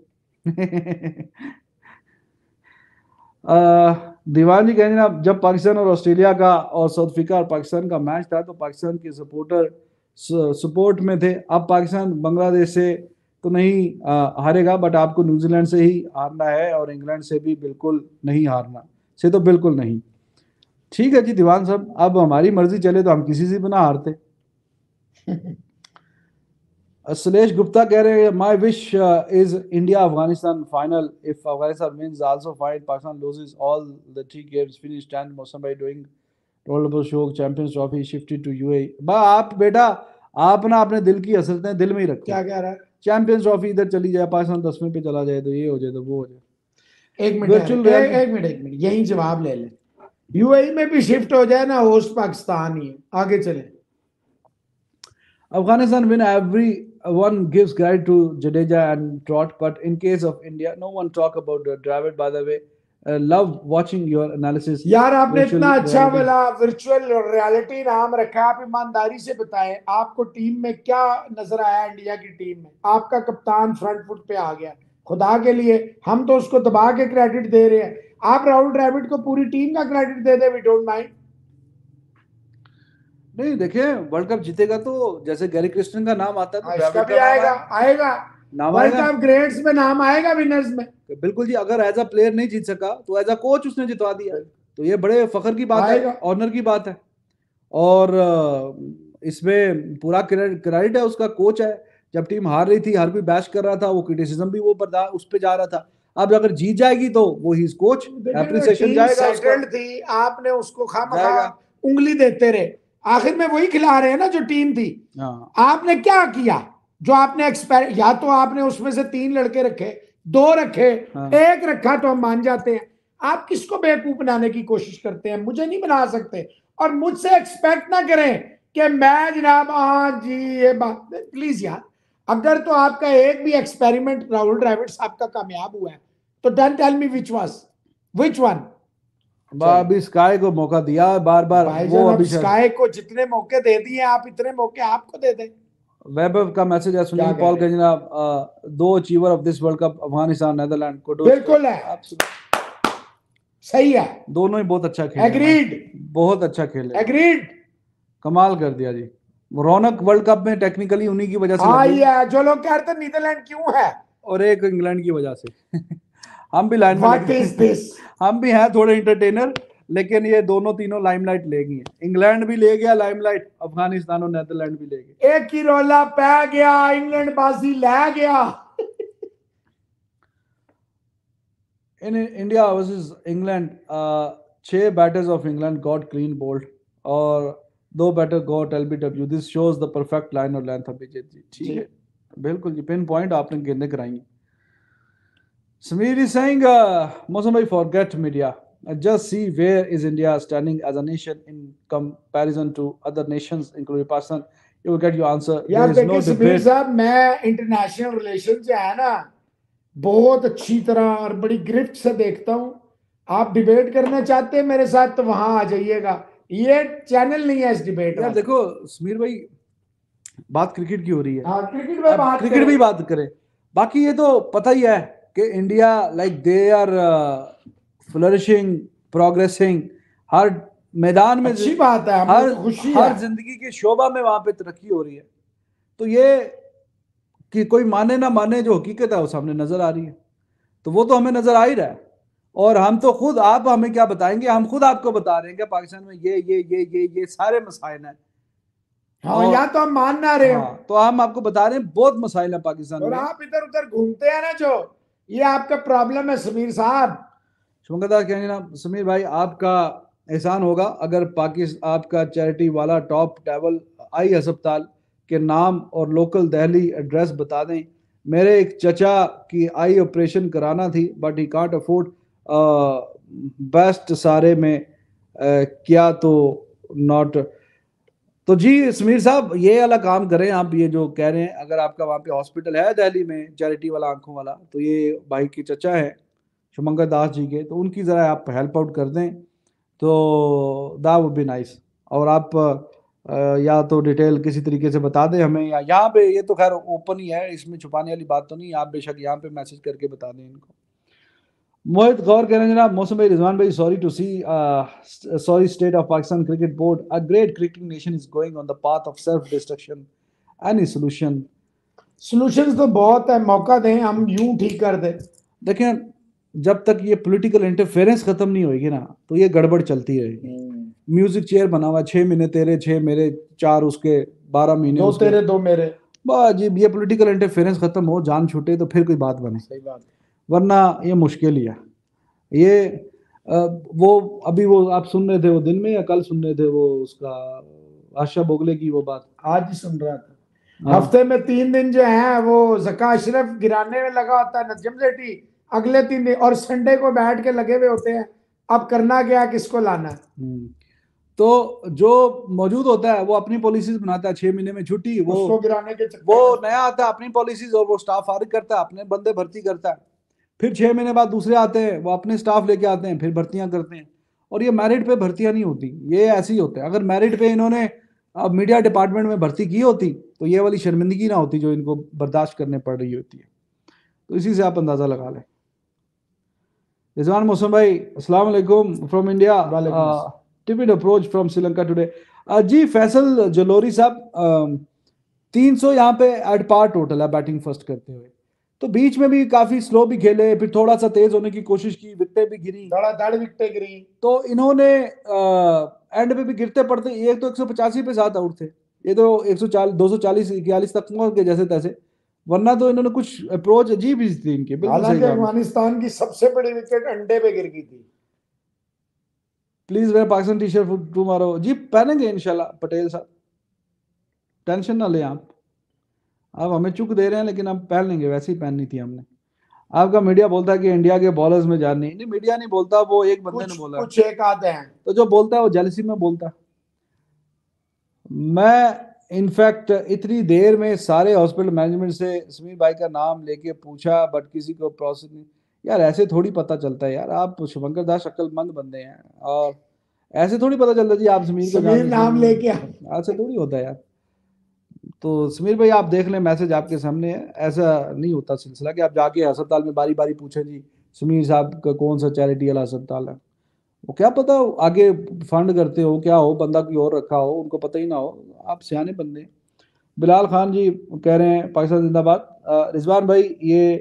दीवान जी कहेंगे ना, जब पाकिस्तान और ऑस्ट्रेलिया का और साउथ अफ्रीका और पाकिस्तान का मैच था तो पाकिस्तान के सपोर्टर सपोर्ट में थे। अब पाकिस्तान बांग्लादेश से तो नहीं आ, हारेगा, बट आपको न्यूजीलैंड से ही हारना है और इंग्लैंड से भी बिल्कुल नहीं हारना से तो बिल्कुल नहीं। ठीक है जी दीवान साहब, अब हमारी मर्जी चले तो हम किसी से भी ना हारते। सुलेश गुप्ता कह रहे हैं my wish is India Afghanistan final. If Afghanistan wins also fine, Pakistan loses all the three games finish tenth. Mohsin भाई doing role show champions trophy shifted to UAE. बा आप बेटा आप ना अपने दिल की हसरतें दिल में ही रखो। क्या कह रहा है? चैंपियंस ट्रॉफी इधर चली जाए, पाकिस्तान दसवें पे चला जाए, तो ये हो जाए तो वो हो जाए। एक मिनट एक, एक मिनट एक मिनट यही जवाब ले ले। यूएई में भी शिफ्ट हो जाए ना, होस्ट पाकिस्तान ही है। आगे चले। Afghanistan win, everyone gives credit to Jadeja and Trot, but in case of India, no one talk about uh, Dravid. By the way, uh, love watching your analysis. यार आपने इतना अच्छा वाला वर्चुअल रियलिटी नाम रखा, आप ईमानदारी से बताएं आपको टीम में क्या नजर आया? इंडिया की टीम में आपका कप्तान फ्रंट फुट पे आ गया, खुदा के लिए हम तो उसको दबा के क्रेडिट दे रहे हैं। आप राहुल द्रविड़ को पूरी टीम का क्रेडिट दे दे, वी डोंट माइंड। नहीं देखे, वर्ल्ड कप जीतेगा तो जैसे गैरी क्रिस्टन का नाम आता है तो इसका भी आएगा आएगा वर्ल्ड कप ग्रेड्स में नाम आएगा, विनर्स में। बिल्कुल जी, अगर एज अ प्लेयर नहीं जीत सका तो एज अ कोच उसने जितवा दिया, तो ये बड़े फखर की बात है, ऑनर की बात है। और इसमें पूरा क्रेडिट है उसका, कोच है। जब टीम हार रही थी, हर कोई बैश कर रहा था, वो क्रिटिसिज्म भी वो बर्दाश्त उस पे जा रहा था। अब अगर जीत जाएगी तो वो ही कोच एप्रिसिएशन जाएगा उसका। थी आपने उसको खामखा उंगली देते रहे, आखिर में वही खिला रहे हैं ना जो टीम थी। आपने क्या किया? जो आपने एक्सपेर या तो आपने उसमें से तीन लड़के रखे, दो रखे, हाँ। एक रखा तो हम मान जाते हैं। आप किसको बेवकूफ बनाने की कोशिश करते हैं? मुझे नहीं बना सकते, और मुझसे एक्सपेक्ट ना करें कि मैं जनाब हाँ जी ये बात। प्लीज यार, अगर तो आपका एक भी एक्सपेरिमेंट राहुल द्रविड़ साहब का कामयाब हुआ है तो done tell me which was which one. अभी स्काई को मौका दिया बार बार, वो अभी स्काई को जितने मौके दे दिए आप, इतने मौके आपको दे दें। वैभव का मैसेज है, सुनील पॉल का जनाब, दो achiever of this world cup Afghanistan Netherland को। बिल्कुल है, सही है, दोनों ही बहुत अच्छा खेले। एग्रीड, बहुत अच्छा खेले, एग्रीड, कमाल कर दिया जी। रौनक वर्ल्ड कप में टेक्निकली उन्हीं की वजह से आई है, जो लोग कहते हैं नीदरलैंड क्यों है, और एक इंग्लैंड की वजह से। हम भी लाइन में हम भी हैं थोड़े इंटरटेनर, लेकिन ये दोनों तीनों लाइमलाइट ले गई। इंग्लैंड भी ले गया लाइमलाइट, अफगानिस्तान और नेदरलैंड भी ले गए। एक ही रोला पै गया, इंग्लैंड बाजी ले गया। इन इंडिया वर्सेस इंग्लैंड, छह batters of England got clean bowled और दो batter got LBW. This shows the perfect line और लेंथ। अभिजीत जी ठीक है, बिल्कुल जी, पिन पॉइंट आपने गेंदें कराई। Samir is saying, uh, Mosam bhai, forget media. Uh, just see where is India standing as a nation in comparison to other nations, including Pakistan. You will get your answer. यार देखिए समीर साहब, मैं international relation जो है ना बहुत अच्छी तरह और बड़ी गिरफ्त से देखता हूँ। आप डिबेट करना चाहते हैं मेरे साथ तो वहां आ जाइएगा, ये चैनल नहीं है इस डिबेट। यार देखो समीर भाई, बात क्रिकेट की हो रही है। हाँ, क्रिकेट में बात क्रिकेट भी बात करें, बाकी ये तो पता ही है कि India like they are flourishing, progressing, हर मैदान में अच्छी बात है, हर खुशी हर है। जिंदगी के शोबा में वहां पे तरक्की हो रही है। तो ये कि कोई माने ना माने, जो हकीकत है वो सामने नजर आ रही है, तो वो तो हमें नजर आ ही रहा है। और हम तो खुद, आप हमें क्या बताएंगे, हम खुद आपको बता रहे हैं कि पाकिस्तान में ये ये ये ये ये सारे मसाइल हैं। हाँ, या तो हम मान ना रहे हाँ, तो हम आपको बता रहे हैं बहुत मसाइल है पाकिस्तान और में। आप इधर उधर घूमते हैं ना, जो ये आपका प्रॉब्लम है समीर साहब। शुभंकर कहेंगे ना, समीर भाई आपका एहसान होगा अगर पाकिस्तान आपका चैरिटी वाला टॉप टेबल आई अस्पताल के नाम और लोकल दिल्ली एड्रेस बता दें। मेरे एक चचा की आई ऑपरेशन कराना थी, but he can't afford best सारे में uh, क्या तो नॉट तो जी समीर साहब ये वाला काम करें आप, ये जो कह रहे हैं, अगर आपका वहाँ पे हॉस्पिटल है दिल्ली में चैरिटी वाला आंखों वाला, तो ये भाई के चचा है शुभंकर दास जी के, तो उनकी ज़रा आप हेल्प आउट कर दें तो दैट वुड बी नाइस। और आप आ, या तो डिटेल किसी तरीके से बता दें हमें, या यहाँ पे ये तो खैर ओपन ही है, इसमें छुपाने वाली बात तो नहीं, आप बेशक यहाँ पे मैसेज करके बता दें इनको। मोहित गौर कह रहे हैं जनाब, मौसम भाई, रिजवान भाई, sorry to see sorry state of Pakistan cricket board, a great cricketing nation is going on the path of self destruction, any solution? Solutions तो बहुत है, मौका दें हम यूं ठीक कर दें। देखें, जब तक ये पॉलिटिकल इंटरफेरेंस खत्म नहीं होगी ना, तो ये गड़बड़ चलती रहेगी। म्यूजिक चेयर बना हुआ, छह महीने तेरे, छह मेरे, चार उसके, बारह महीने दो तेरे दो मेरे, बस ये पॉलिटिकल इंटरफेरेंस खत्म हो, जान छूटे तो फिर कोई बात बने। सही बात, वरना ये मुश्किल ही है। ये आ, वो अभी वो आप सुन रहे थे वो दिन में या कल सुन रहे थे वो उसका आशा बोगले की वो बात? आज ही सुन रहा था। हफ्ते में तीन दिन जो है वो ज़का अशरफ गिराने में लगा होता है, नजम सेठी अगले तीन दिन, और संडे को बैठ के लगे हुए होते हैं अब करना क्या, किसको लाना है। तो जो मौजूद होता है वो अपनी पॉलिसीज बनाता है, छह महीने में छुट्टी, वो उसको गिराने के वो नया आता है अपनी पॉलिसीज, और वो स्टाफ फारिग करता है, अपने बंदे भर्ती करता है, फिर छह महीने बाद दूसरे आते हैं, वो अपने स्टाफ लेके आते हैं, फिर भर्तियां करते हैं। और ये मेरिट पे भर्तियां नहीं होती, ये ऐसे ही होता है। अगर मेरिट पे इन्होंने अब मीडिया डिपार्टमेंट में भर्ती की होती तो ये वाली शर्मिंदगी ना होती जो इनको बर्दाश्त करने पड़ रही होती है। तो इसी से आप अंदाजा लगा लें। रिजवान मौसम भाई, अस्सलाम वालेकुम from India, tepid approach from Sri Lanka today. जी फैसल जलोरी साहब, तीन सौ यहाँ पे एट पार टोटल है बैटिंग फर्स्ट करते हुए, तो बीच में भी काफी स्लो भी खेले, फिर थोड़ा सा तेज होने की कोशिश की, विकेटें भी गिरी, धड़ाधड़ विकेटें गिरी, तो इन्होंने एंड पे भी गिरते पड़ते, ये तो एक सौ पचासी पे सात आउट थे, ये तो एक सौ चालीस दो सौ चालीस इक्यालीस तक पहुंच गए जैसे तैसे, वरना तो इन्होंने कुछ अप्रोच अजीब ही थी इनकी। हालांकि अफगानिस्तान की सबसे बड़ी विकेट अंडे पे गिर गई थी। Please where Pakistan T shirt tomorrow. जी पहनेंगे इंशाल्लाह पटेल साहब, टेंशन ना लें आप आप हमें चुक दे रहे हैं लेकिन हम पहन लेंगे, वैसे ही पहननी थी हमने। आपका मीडिया बोलता है कि इंडिया के बॉलर्स में जान नहीं, नहीं मीडिया नहीं बोलता, वो एक बंदे ने बोला, कुछ एक आते हैं, तो जो बोलता है वो जेलसी में बोलता है। मैं इनफैक्ट इतनी देर में सारे हॉस्पिटल मैनेजमेंट से समीर भाई का नाम लेके पूछा, बट किसी को प्रोसेस नहीं। यार ऐसे थोड़ी पता चलता है यार, आप शुभंकर दास अक्लमंद बंदे हैं, और ऐसे थोड़ी पता चलता जी आप समीर को समीर नाम लेके, ऐसे थोड़ी होता है यार। तो समीर भाई आप देख लें, मैसेज आपके सामने है, ऐसा नहीं होता सिलसिला कि आप जाके अस्पताल में बारी बारी पूछें जी समीर साहब का कौन सा चैरिटी वाला अस्पताल है, वो क्या पता हो आगे फंड करते हो क्या हो, बंदा कोई और रखा हो, उनको पता ही ना हो। आप सियाने बंदे। बिलाल खान जी कह रहे हैं पाकिस्तान जिंदाबाद। रिजवान भाई ये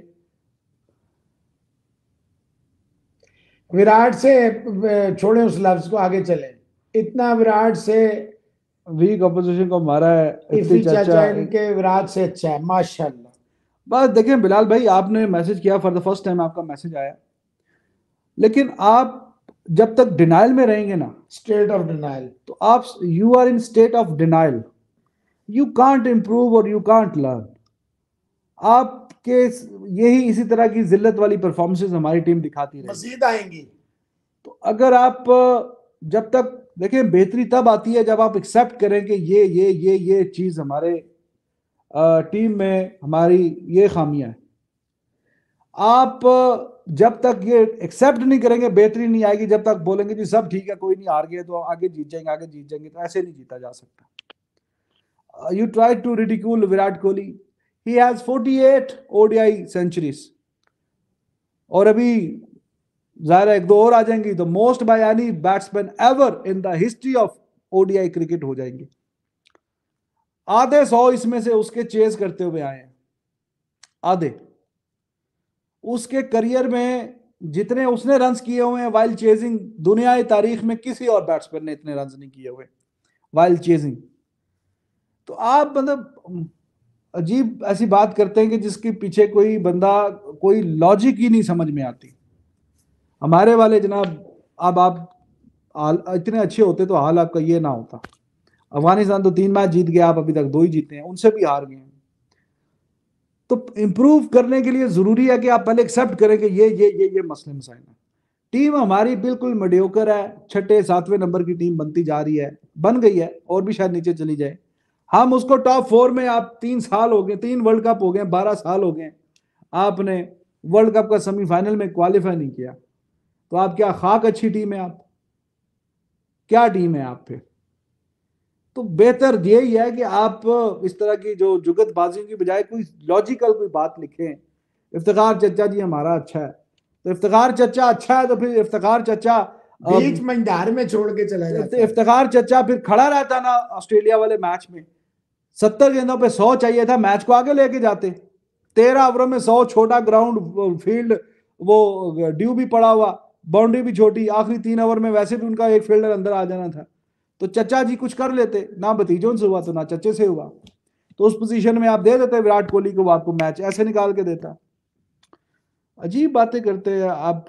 विराट से छोड़े उस लफ्ज को, आगे चले। इतना विराट से वीक अपोजिशन को मारा है, इफी चाचा इनके विराट से अच्छा है माशाल्लाह। बस देखें बिलाल भाई, आपने मैसेज किया, फॉर द फर्स्ट टाइम आपका मैसेज आया, लेकिन आप जब तक डिनाइल में रहेंगे ना, स्टेट ऑफ डिनाइल, तो आप you are in state of denial, you can't improve और यू कांट लर्न। आपके यही इसी तरह की जिल्लत वाली परफॉर्मेंसेस हमारी टीम दिखाती रहेगी, मजीद आएंगी। तो अगर आप जब तक देखिए, बेहतरी तब आती है जब आप एक्सेप्ट करें कि ये ये ये ये चीज हमारे टीम में हमारी ये खामियां है। आप जब तक ये एक्सेप्ट नहीं करेंगे बेहतरी नहीं आएगी, जब तक बोलेंगे जी सब ठीक है कोई नहीं, हार गए तो आगे जीत जाएंगे आगे जीत जाएंगे, तो ऐसे नहीं जीता जा सकता। You try to ridicule Virat Kohli, he has अड़तालीस ओडीआई सेंचुरीज, और अभी ज़ाहिर एक दो और आ जाएंगी तो most by any batsman ever in the history of ODI cricket हो जाएंगे। आधे सौ इसमें से उसके चेज करते हुए आए हैं, आधे। उसके करियर में जितने उसने रन्स किए हुए हैं वाइल चेजिंग, दुनियाई तारीख में किसी और बैट्समैन ने इतने रन्स नहीं किए हुए वाइल चेजिंग। तो आप मतलब अजीब ऐसी बात करते हैं कि जिसके पीछे कोई बंदा, कोई लॉजिक ही नहीं समझ में आती। हमारे वाले जनाब, अब आप इतने अच्छे होते तो हाल आपका ये ना होता। अफगानिस्तान तो तीन मैच जीत गया, आप अभी तक दो ही जीते हैं, उनसे भी हार गए हैं। तो इंप्रूव करने के लिए जरूरी है कि आप पहले एक्सेप्ट करें कि ये ये ये ये मसले मसाइल हैं, टीम हमारी बिल्कुल मीडियोकर है, छठे सातवें नंबर की टीम बनती जा रही है, बन गई है और भी शायद नीचे चली जाए। हम उसको टॉप फोर में, आप तीन साल हो गए, तीन वर्ल्ड कप हो गए, बारह साल हो गए, आपने वर्ल्ड कप का सेमीफाइनल में क्वालिफाई नहीं किया, तो आप क्या खाक अच्छी टीम है? आप क्या टीम है आप फिर? तो बेहतर यही है कि आप इस तरह की जो जुगतबाजियों की बजाय कोई लॉजिकल कोई बात लिखें। इफ्तिखार चचा जी हमारा अच्छा है, तो इफ्तिखार चचा अच्छा है तो फिर इफ्तिखार चचा बीच मंझार में छोड़ के चला जाता है। इफ्तिखार चचा फिर खड़ा रहता ना ऑस्ट्रेलिया वाले मैच में, सत्तर गेंदों पे सौ चाहिए था, मैच को आगे लेके जाते। तेरह ओवरों में सौ, छोटा ग्राउंड फील्ड, वो ड्यू भी पड़ा हुआ, बाउंड्री भी छोटी, आखिरी तीन ओवर में वैसे भी उनका एक फील्डर अंदर आ जाना था, तो चचा जी कुछ कर लेते ना, भतीजों से हुआ तो ना चचे से हुआ, तो उस पोजीशन में आप दे देते विराट कोहली को, आपको मैच ऐसे निकाल के देता। अजीब बातें करते हैं आप।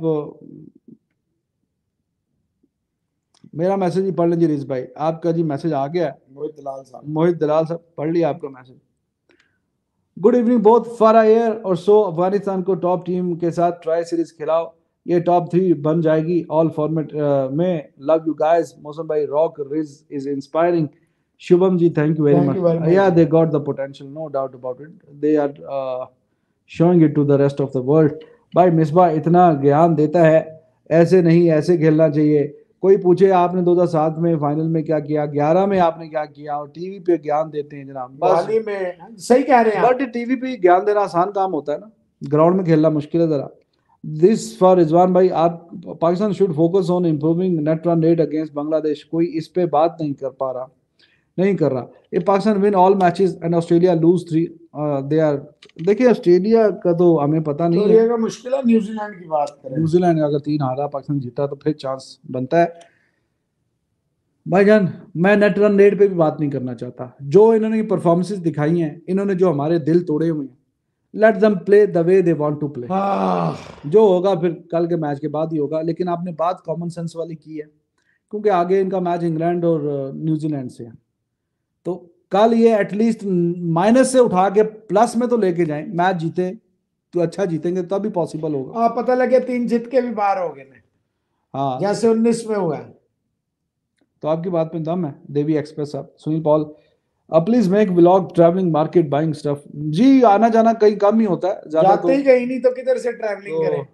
मेरा मैसेज ही पढ़ लीजिए रिज भाई, आपका जी मैसेज आ गया। मोहित दलाल साहब मोहित दलाल साहब पढ़ लिया आपका मैसेज। गुड इवनिंग बोथ, फारा एयर और सो अफगानिस्तान को टॉप टीम के साथ ट्राई सीरीज खिलाओ, ये टॉप थ्री बन जाएगी ऑल फॉर्मेट में। Love you guys. मौसम भाई rock Riz is inspiring. Shubham ji thank you very much. Yeah they got the potential, no doubt about it, they are showing it to the rest of the world. भाई मिसबा इतना ज्ञान देता है, ऐसे नहीं ऐसे खेलना चाहिए। कोई पूछे आपने दो हज़ार सात में फाइनल में क्या किया, ग्यारह में आपने क्या किया, और टीवी पे ज्ञान देते हैं जनाब। बस में सही कह रहे हैं, बट टीवी पे ज्ञान देना आसान काम होता है ना, ग्राउंड में खेलना मुश्किल है जरा। दिस फॉर रिजवान भाई, आप Pakistan should focus on improving net run rate against Bangladesh. कोई इस पे बात नहीं कर पा रहा, नहीं कर रहा। ये Pakistan win all matches and Australia lose three, they are. देखिए ऑस्ट्रेलिया का तो हमें पता नहीं है, मुश्किल है। न्यूजीलैंड की बात करें, न्यूजीलैंड अगर तीन हारा पाकिस्तान जीता तो फिर चांस बनता है। भाईजान मैं नेट रन रेट पे भी बात नहीं करना चाहता, जो इन्होंने परफॉर्मेंसेस दिखाई हैं, इन्होंने जो हमारे दिल तोड़े हुए हैं, let them play the way they want to play. जो होगा फिर कल के मैच के बाद ही होगा, लेकिन आपने बात कॉमन सेंस वाली की है, क्योंकि आगे इनका मैच इंग्लैंड और न्यूजीलैंड से है, तो कल ये एटलीस्ट माइनस से उठा के प्लस में तो लेके जाएं, मैच जीते तो अच्छा जीतेंगे तब भी पॉसिबल होगा। हाँ पता लगे तीन जीत के भी बाहर हो गए, हाँ जैसे उन्नीस में हुआ। तो आपकी बात में दम है। देवी एक्सप्रेस साहब, Sunil Paul, please make vlog travelling market buying stuff. जी आना जाना कहीं कम ही होता है, ज्यादा जाते ही कहीं नहीं तो किधर से ट्रैवलिंग तो, करें।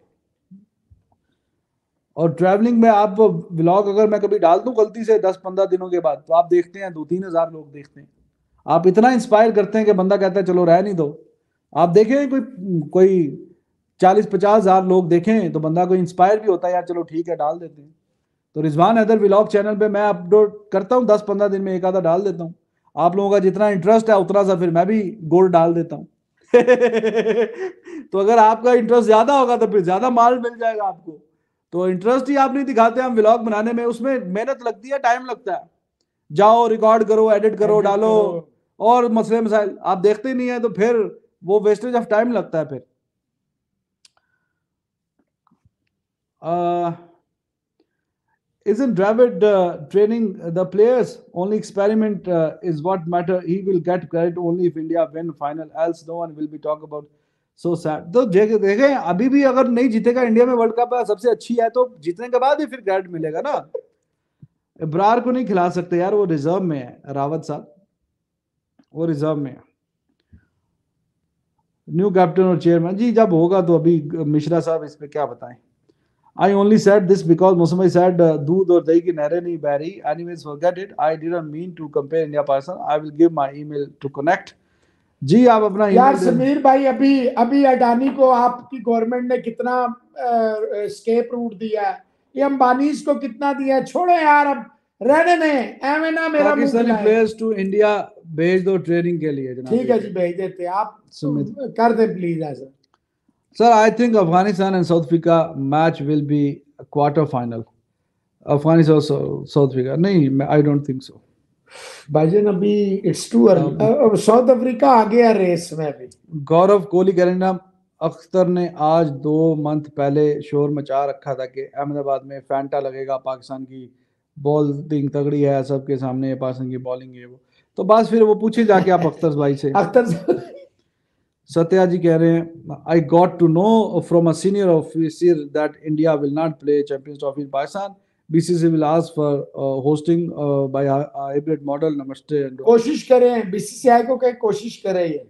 और ट्रैवलिंग में आप व्लॉग अगर मैं कभी डाल दूं गलती से दस पंद्रह दिनों के बाद, तो आप देखते हैं दो तीन हजार लोग देखते हैं, आप इतना इंस्पायर करते हैं कि बंदा कहता है चलो रह नहीं दो। आप देखें कोई कोई चालीस पचास हजार लोग देखें तो बंदा कोई इंस्पायर भी होता है, यार चलो ठीक है डाल देते हैं। तो रिजवान हैदर व्लॉग चैनल पे मैं अपलोड करता हूँ, दस पंद्रह दिन में एक आधा डाल देता हूँ। आप लोगों का जितना इंटरेस्ट है उतना सा फिर मैं भी गोल्ड डाल देता हूँ। तो अगर आपका इंटरेस्ट ज्यादा होगा तो फिर ज्यादा माल मिल जाएगा आपको। तो इंटरेस्ट ही आप नहीं दिखाते हम व्लॉग बनाने में, उसमें मेहनत लगती है, टाइम लगता है। जाओ रिकॉर्ड करो, एडिट करो, डालो और मसले मसाइल आप देखते ही नहीं है, तो फिर वो वेस्टेज ऑफ टाइम लगता है। फिर uh, Isn't Dravid uh, training the players? Only experiment uh, is what matter. He will get credit only if India win final. Else no one will be talk about. So sad. तो देखें देखें अभी भी अगर नहीं जीतेगा India में world cup सबसे अच्छी है, तो जीतने के बाद ही फिर क्रेडिट मिलेगा ना। इब्रार को नहीं खिला सकते यार, वो रिजर्व में है, रावत साहब वो रिजर्व में है। न्यू कैप्टन और चेयरमैन जी जब होगा तो अभी मिश्रा साहब इस पे क्या बताएं। I only said this because Mosami said uh, दूध और दही की नहरें नहीं बह रही। Anyways, forget it. I didn't mean to compare India Pakistan. I will give my email to connect. जी आप अपना यार समीर भाई, अभी अभी अडानी को आपकी गवर्नमेंट ने कितना स्केप रूट दिया है, ये अंबानीज को कितना दिया है। छोड़ो यार, अब रहने में एवं ना मेरा पाकिस्तानी प्लेयर्स टू इंडिया भेज दो ट्रेनिंग के लिए जनाब। ठीक है जी भेज देते आप, कर दे प्लीज ऐसा। Sir, I think Afghanistan and South Africa match will be a quarter final. Afghanistan or South Africa? नहीं, I don't think so. भाईजान अभी it's too early. अब साउथ अफ्रीका आ गया रेस में अभी। गौरव कोहली कह रहे हैं अख्तर ने आज दो मंथ पहले शोर मचा रखा था कि अहमदाबाद में फैंटा लगेगा, पाकिस्तान की बॉलिंग तगड़ी है, सबके सामने पाकिस्तान की बॉलिंग है वो। तो बस फिर वो पूछे जाके आप अख्तर भाई से। अख्तर सत्या जी कह रहे हैं I got to know from a senior officer that India will not play champions trophy in Pakistan, BCC will ask for hosting by hybrid model. नमस्ते। कोशिश करें, बीसीसीआई को कहीं कोशिश करें ये।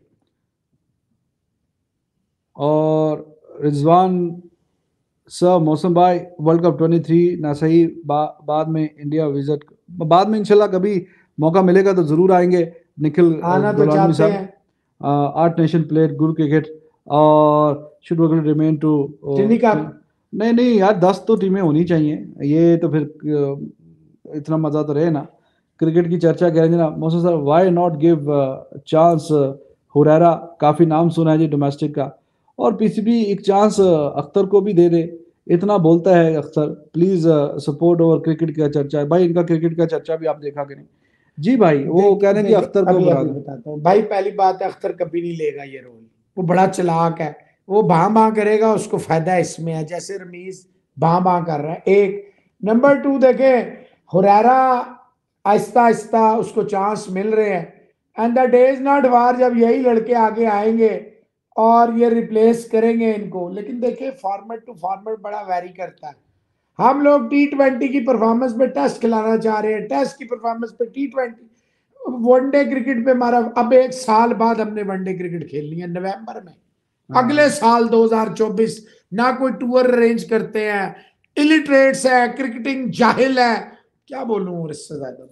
और रिजवान सर, मौसम भाई वर्ल्ड कप तेईस ना सही, बा, बाद में इंडिया विजिट, बाद में इंशाल्लाह कभी मौका मिलेगा तो जरूर आएंगे। निखिल आना तो चाहते हैं। आठ नेशन प्लेयर गुड क्रिकेट और शुड रिमेन टू नहीं नहीं यार, दस तो टीमें होनी चाहिए, ये तो फिर इतना मजा तो रहे ना। क्रिकेट की चर्चा करेंगे ना Mohsin sir, why not give chance Hurairah, काफी नाम सुना है जी डोमेस्टिक का, और पीसीबी एक चांस अख्तर को भी दे दे, इतना बोलता है Akhtar, please support over cricket का चर्चा है भाई, इनका क्रिकेट का चर्चा भी आप देखा कि नहीं जी भाई, वो कह रहे हैं कि अख्तर को बताता हूँ भाई। पहली बात है, अख्तर कभी नहीं लेगा ये रोल, वो बड़ा चालाक है, वो बां बां करेगा, उसको फायदा इसमें है, जैसे रमीज बां बां कर रहा है। एक नंबर टू देखे, हुरैरा आहिस्ता आहिस्ता उसको चांस मिल रहे हैं, and the day is not war जब यही लड़के आगे आएंगे और ये रिप्लेस करेंगे इनको। लेकिन देखिए फॉर्मेट टू फॉर्मेट बड़ा वेरी करता है। हम लोग टी ट्वेंटी की परफॉर्मेंस पे टेस्ट खिलाना चाह रहे हैं, टेस्ट की परफॉर्मेंस पे टी ट्वेंटी, वनडे क्रिकेट पे हमारा अब एक साल बाद हमने वनडे क्रिकेट खेलनी है नवंबर में, अगले साल दो हज़ार चौबीस। ना कोई टूर अरेंज करते हैं, इलिटरेट्स है, क्रिकेटिंग जाहिल है, क्या बोलूं और इससे ज्यादा।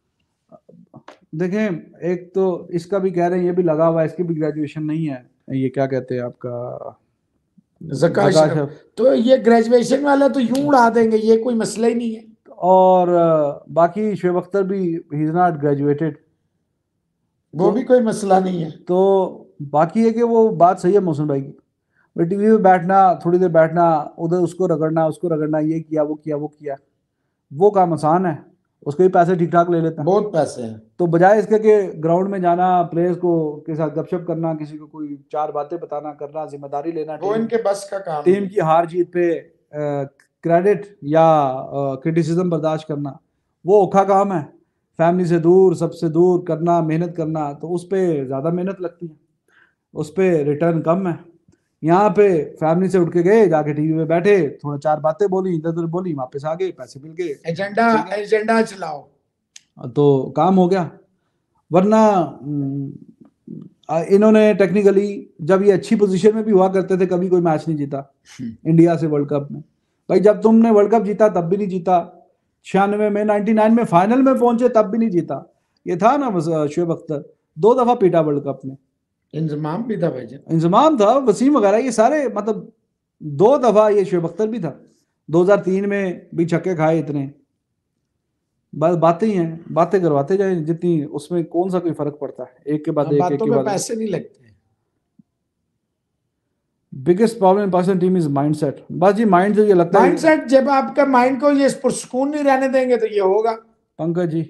देखें, एक तो इसका भी कह रहे हैं, ये भी लगा हुआ है, इसकी भी ग्रेजुएशन नहीं है, ये क्या कहते हैं आपका ज़कात, तो ये ग्रेजुएशन वाला तो यूं उड़ा देंगे, ये कोई मसला ही नहीं है। और बाकी शुएब अख्तर भी ही इज नॉट ग्रेजुएटेड, वो भी कोई मसला नहीं है। तो बाकी है कि वो बात सही है मौसम भाई की, टीवी में बैठना, थोड़ी देर बैठना, उधर उसको रगड़ना, उसको रगड़ना, ये किया वो किया वो किया, वो काम आसान है, उसके भी पैसे ठीक ठाक ले लेते हैं, बहुत पैसे हैं। तो बजाय इसके कि ग्राउंड में जाना, प्लेयर्स को के साथ गपशप करना, किसी को कोई चार बातें बताना, करना, जिम्मेदारी लेना, वो इनके बस का काम, टीम की हार जीत पे क्रेडिट या क्रिटिसिज्म बर्दाश्त करना, वो औखा काम है। फैमिली से दूर, सबसे दूर करना, मेहनत करना, तो उस पर ज़्यादा मेहनत लगती है, उस पर रिटर्न कम है। यहाँ पे फैमिली से उठ के गए, जाके टीवी में बैठे, थोड़ा चार बातें बोली, इधर उधर बोली, वापस आ गए, पैसे मिल गए, एजेंडा एजेंडा चलाओ, तो काम हो गया। वरना इन्होंने टेक्निकली, जब ये अच्छी पोजीशन में भी हुआ करते थे, कभी कोई मैच नहीं जीता इंडिया से वर्ल्ड कप में। भाई जब तुमने वर्ल्ड कप जीता तब भी नहीं जीता, छियानवे में, नाइन्टी नाइन में फाइनल में पहुंचे तब भी नहीं जीता। ये था ना शुएब अख्तर, दो दफा पीटा वर्ल्ड कप में, इंजमाम भी था भाई, इंजमाम था, वसीम वगैरह, ये सारे, मतलब दो दफा ये शुएब अख्तर भी था, दो हज़ार तीन में भी छक्के खाए इतने। बस बातें ही हैं, बातें करवाते जाए जितनी, उसमें कौन सा कोई फर्क पड़ता है, एक के बाद एक, एक के बाद पैसे नहीं लगते। Biggest problem in Pakistan team is mindset. बस जी माइंड से ये लगता है, माइंडसेट, जब आपका माइंड को ये पुरसुकून नहीं रहने देंगे तो ये होगा। पंकज जी,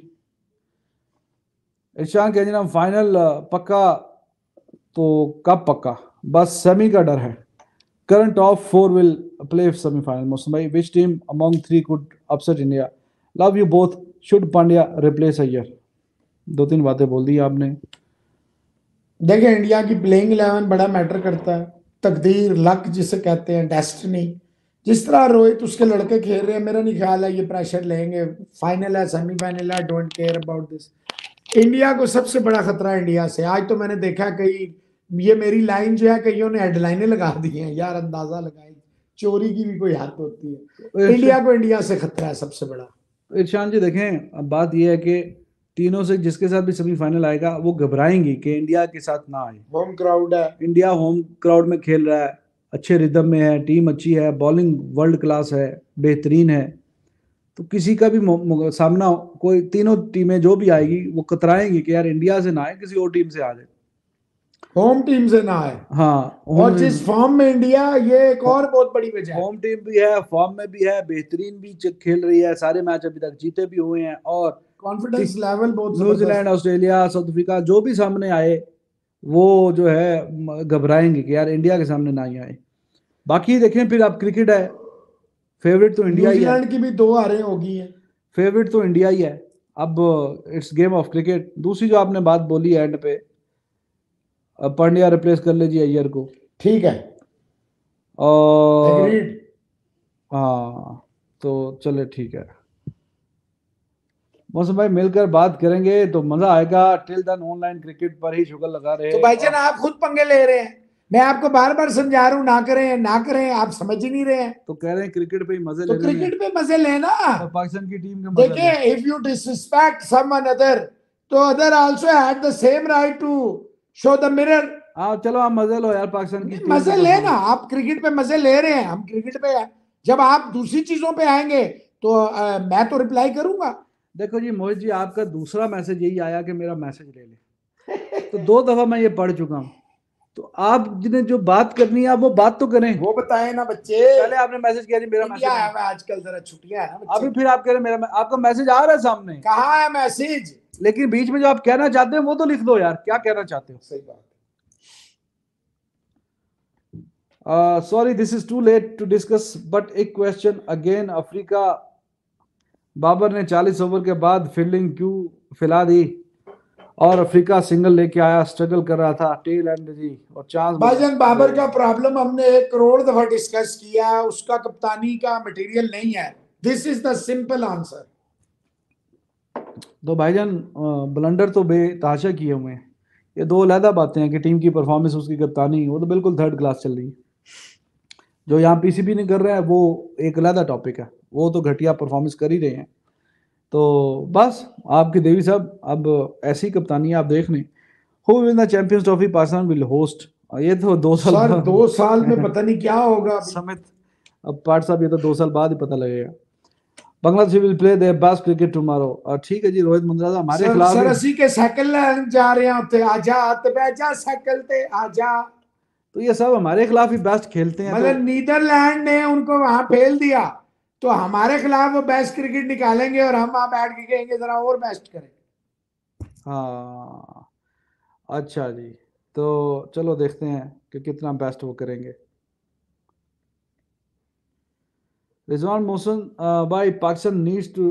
इरशान कह जनाब फाइनल पक्का, तो कब पक्का, बस सेमी का डर है। Current top four will play semifinal. Mohsin भाई, which team among three could upset India? Love you both, should Pandya replace Iyer? दो तीन बातें बोल दी आपने। देखिए, इंडिया की प्लेइंग इलेवन बड़ा मैटर करता है, तकदीर, लक जिसे कहते हैं, डेस्टिनी। जिस तरह रोहित उसके लड़के खेल रहे हैं, मेरा नहीं ख्याल है ये प्रेशर लेंगे। फाइनल है, सेमीफाइनल है, don't care about this. India को सबसे बड़ा खतरा है इंडिया से। आज तो मैंने देखा कई, ये मेरी लाइन जो है, कईयों ने हेडलाइनें लगा दी हैं यार, अंदाजा लगाई, चोरी की भी कोई हद होती है। इंडिया को इंडिया से खतरा है सबसे बड़ा। इरशान जी देखें, अब बात यह है कि तीनों से जिसके साथ भी सेमीफाइनल आएगा वो घबराएंगी कि इंडिया के साथ ना आए। होम क्राउड है, इंडिया होम क्राउड में खेल रहा है, अच्छे रिदम में है, टीम अच्छी है, बॉलिंग वर्ल्ड क्लास है, बेहतरीन है, तो किसी का भी सामना, कोई तीनों टीमें जो भी आएगी वो कतराएंगी कि यार इंडिया से ना आए, किसी और टीम से आ जाए, होम टीम से ना आए। हाँ, और जिस फॉर्म में इंडिया, ये एक और बहुत बड़ी वजह है। होम टीम भी है, फॉर्म में भी है, बेहतरीन भी खेल रही है, सारे मैच अभी तक जीते भी हुए हैं, और कॉन्फिडेंस लेवल बहुत, न्यूजीलैंड, ऑस्ट्रेलिया, साउथ अफ्रीका जो भी सामने आए वो जो है घबराएंगे कि यार इंडिया के सामने ना ही आए। बाकी देखें, फिर अब क्रिकेट है, फेवरेट तो इंडिया ही है। न्यूजीलैंड की भी दो हारें होगी है, फेवरेट तो इंडिया ही है। अब इट्स गेम ऑफ क्रिकेट। दूसरी जो आपने बात बोली एंड पे, पांड्या रिप्लेस कर लीजिए अय्यर को, ठीक है। और Agreed. हाँ तो चले ठीक है, मौसम भाई मिलकर बात करेंगे तो मजा आएगा। टिल देन ऑनलाइन क्रिकेट पर ही शुगर लगा रहे तो हैं। भाईजान आप खुद पंगे ले रहे हैं, मैं आपको बार बार समझा रहा हूँ ना करें ना करें, आप समझ ही नहीं रहे हैं। तो कह रहे हैं क्रिकेट पे ही मजे तो ले रहे हैं, क्रिकेट पे मजे लेना। तो पाकिस्तान की टीम के मजे देखिए, लें। If you disrespect someone other, तो other also had the same right to show the mirror. हाँ चलो आप मजे लो यार, पाकिस्तान की टीम मजे के लेना, performance। आप क्रिकेट पे मजे ले रहे हैं, हम क्रिकेट पे हैं। जब आप दूसरी चीजों पे आएंगे तो आ, मैं तो रिप्लाई करूंगा। देखो जी मोहित जी, आपका दूसरा मैसेज यही आया कि मेरा मैसेज ले ले, तो दो दफा मैं ये पढ़ चुका हूँ। तो आप जिन्हें जो बात करनी है आप वो बात तो करें। वो बताएं ना बच्चे, पहले आपने मैसेज किया जी मेरा इंडिया मैसेज, है मैं आजकल जरा छुट्टियां है ना बच्चे। अभी फिर आप कह रहे हैं मेरा, आपका मैसेज आ रहा है सामने, कहाँ है मैसेज? लेकिन बीच में जो आप कहना चाहते हैं वो तो लिख दो यार, क्या कहना चाहते हो। सही बात। Sorry this is too late to discuss but एक क्वेश्चन अगेन, अफ्रीका बाबर ने चालीस ओवर के बाद फील्डिंग क्यों फैला दी और अफ्रीका सिंगल लेके आया, स्ट्रगल कर रहा था टेल एंड जी और चांस। भाईजान बाबर का प्रॉब्लम हमने एक करोड़ दफा डिस्कस किया, उसका कप्तानी का मटेरियल नहीं है। This is the simple answer. तो भाईजान ब्लंडर तो बेताशा किए हुए हैं, ये दो अलहदा बातें हैं कि टीम की परफॉर्मेंस, उसकी कप्तानी वो तो बिल्कुल थर्ड क्लास चल रही है। जो यहाँ पीसीबी नहीं कर रहा है वो एक अलहदा टॉपिक है, वो तो घटिया परफॉर्मेंस कर ही रहे हैं। तो बस आपकी देवी साहब, अब ऐसी कप्तानी आप देख लें। Who will the champions trophy Pakistan will host, ये तो दो साल सर बाद- दो साल में पता नहीं क्या होगा समित, अब पाठ साहब ये तो दो साल बाद ही पता लगेगा। Bangladesh will play their best cricket tomorrow, और ठीक है जी रोहित मुंद्रा साहब हमारे सर, खिलाफ सर ही- असी के साइकिल जा रहे होते, आजा ते बैजा साइकिल ते आजा। तो ये सब हमारे खिलाफ ही बेस्ट खेलते हैं। मतलब तो नीदरलैंड ने उनको वहां फेल दिया, तो हमारे खिलाफ वो बेस्ट क्रिकेट निकालेंगे और हम वहां बैठ के कहेंगे जरा और बेस्ट करें। हाँ अच्छा जी, तो चलो देखते हैं कि कितना बेस्ट वो करेंगे। रिजवान मोहसिन भाई, Pakistan needs to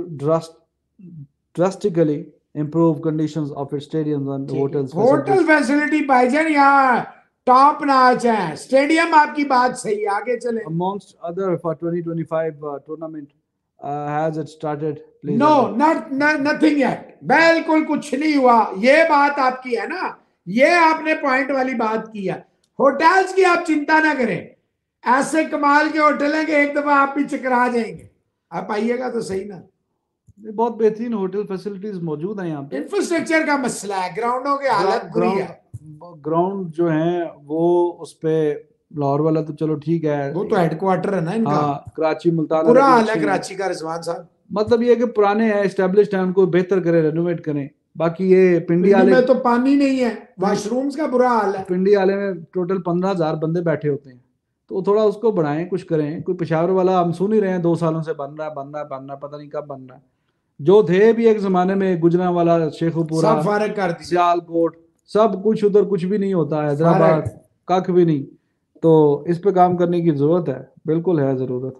drastically improve conditions of its stadiums and hotels hotel facility भाईजान यहाँ टॉप नॉच है, स्टेडियम आपकी बात सही, आगे चले। amongst other for twenty twenty-five uh, tournament uh, has it started please? No not nothing yet, बिल्कुल कुछ नहीं हुआ। ये बात आपकी है ना, ये आपने पॉइंट वाली बात की है। होटल्स की आप चिंता ना करें, ऐसे कमाल के होटल हैं कि एक दफा आप भी चकरा जाएंगे। आप आइएगा तो सही ना। बहुत बेहतरीन होटल फैसिलिटीज मौजूद हैं यहाँ पे। इंफ्रास्ट्रक्चर का मसला है, ग्राउंडों की हालत बुरी है। ग्राउंड जो है वो उस पे लाहौर वाला तो चलो ठीक है, वो तो हेडक्वार्टर है ना इनका। हाँ कराची मुल्तान बुरा वाला भी हाल है अच्छी है। कराची का रिजवान साहब। मतलब ये है कि पुराने हैं, एस्टेब्लिश्ड हैं, उनको बेहतर करें, रेनोवेट करें। बाकी ये पिंडी पिंडी वाले में तो पानी नहीं है, वॉशरूम्स का बुरा हाल है। पिंडी वाले में टोटल पंद्रह हजार बंदे बैठे होते हैं, तो थोड़ा उसको बढ़ाएं, कुछ करें। कोई पेशावर वाला हम सुन ही रहे हैं दो सालों से बन रहा है बन रहा है बन रहा है, पता नहीं कब बन रहा है। जो थे भी एक जमाने में गुजरांवाला, शेखुपुरा, सब फारग कर दिया, सियालकोट, सब कुछ उधर कुछ भी नहीं होता है, हैदराबाद फारग। कख भी नहीं। तो इस पे काम करने की जरूरत है, बिल्कुल है जरूरत।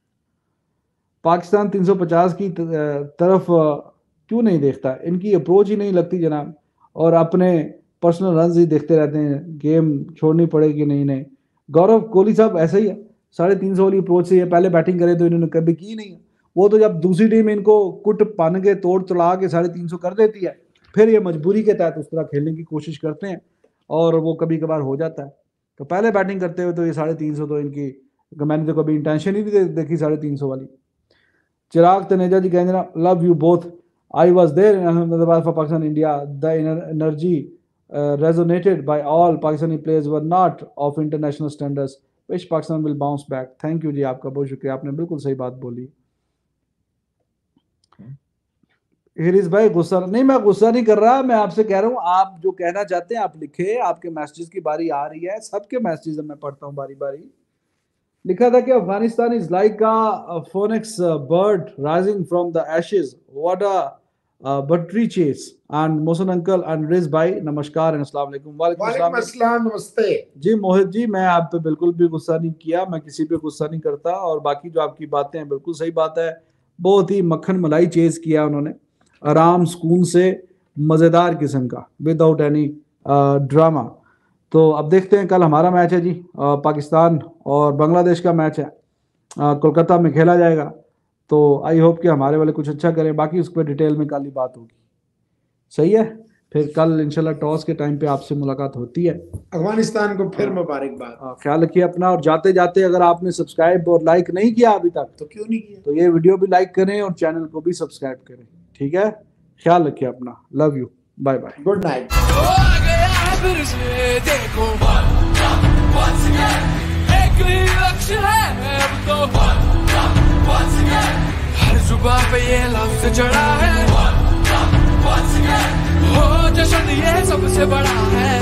पाकिस्तान तीन सौ पचास की तरफ क्यों नहीं देखता, इनकी अप्रोच ही नहीं लगती जनाब, और अपने पर्सनल रन ही देखते रहते हैं, गेम छोड़नी पड़ेगी नहीं नहीं। गौरव कोहली साहब ऐसा ही है, साढ़े तीन सौ वाली अप्रोच से ये पहले बैटिंग करे तो इन्होंने कभी की नहीं है। वो तो जब दूसरी टीम इनको कुट पान के तोड़ तोड़ा के साढ़े तीन सौ कर देती है, फिर ये मजबूरी के तहत उस तरह खेलने की कोशिश करते हैं और वो कभी कभार हो जाता है। तो पहले बैटिंग करते हुए तो ये साढ़े तीन सौ तो इनकी, मैंने तो कभी इंटेंशन ही नहीं देखी साढ़े तीन सौ वाली। चिराग तनेजा जी कहना love you both, I was there in Ahmedabad for Pakistan India, the energy resonated by all Pakistani players were not of international standards, which Pakistan will bounce back. Thank you जी, आपका बहुत शुक्रिया, आपने बिल्कुल सही बात बोली। हिरिस भाई गुस्सा नहीं, मैं गुस्सा नहीं कर रहा, मैं आपसे कह रहा हूँ आप जो कहना चाहते हैं आप लिखे, आपके मैसेजेस की बारी आ रही है, सबके मैसेजेस मैं पढ़ता हूँ बारी बारी। लिखा था कि Afghanistan is like a phoenix bird rising from the ashes, what a buttery chase. And Mohsin uncle and Riz भाई नमस्कार एंड अस्सलाम वालेकुम। वालेकुम अस्सलाम, नमस्ते जी मोहित जी, मैं आप पे बिल्कुल भी गुस्सा नहीं किया, मैं किसी पे गुस्सा नहीं करता, और बाकी जो आपकी बातें हैं बिल्कुल सही बात है। बहुत ही मक्खन मलाई चेज किया उन्होंने, आराम सुकून से, मज़ेदार किस्म का, विदाउट एनी ड्रामा। तो अब देखते हैं, कल हमारा मैच है जी, आ, पाकिस्तान और बांग्लादेश का मैच है, आ, कोलकाता में खेला जाएगा। तो आई होप कि हमारे वाले कुछ अच्छा करें, बाकी उस पर डिटेल में कल ही बात होगी। सही है, फिर कल इंशाल्लाह टॉस के टाइम पे आपसे मुलाकात होती है। अफगानिस्तान को फिर मुबारकबाद। ख्याल रखिए अपना, और जाते जाते अगर आपने सब्सक्राइब और लाइक नहीं किया अभी तक तो क्यों नहीं किया, तो ये वीडियो भी लाइक करें और चैनल को भी सब्सक्राइब करें। ठीक है, ख्याल रखिए अपना, love you, bye bye, good night. हो गया फिर से देखो एक ही लक्ष्य है अब तो, हर जुबां पे ये लफ्ज चढ़ा है, हो जश्न ये सबसे बड़ा है।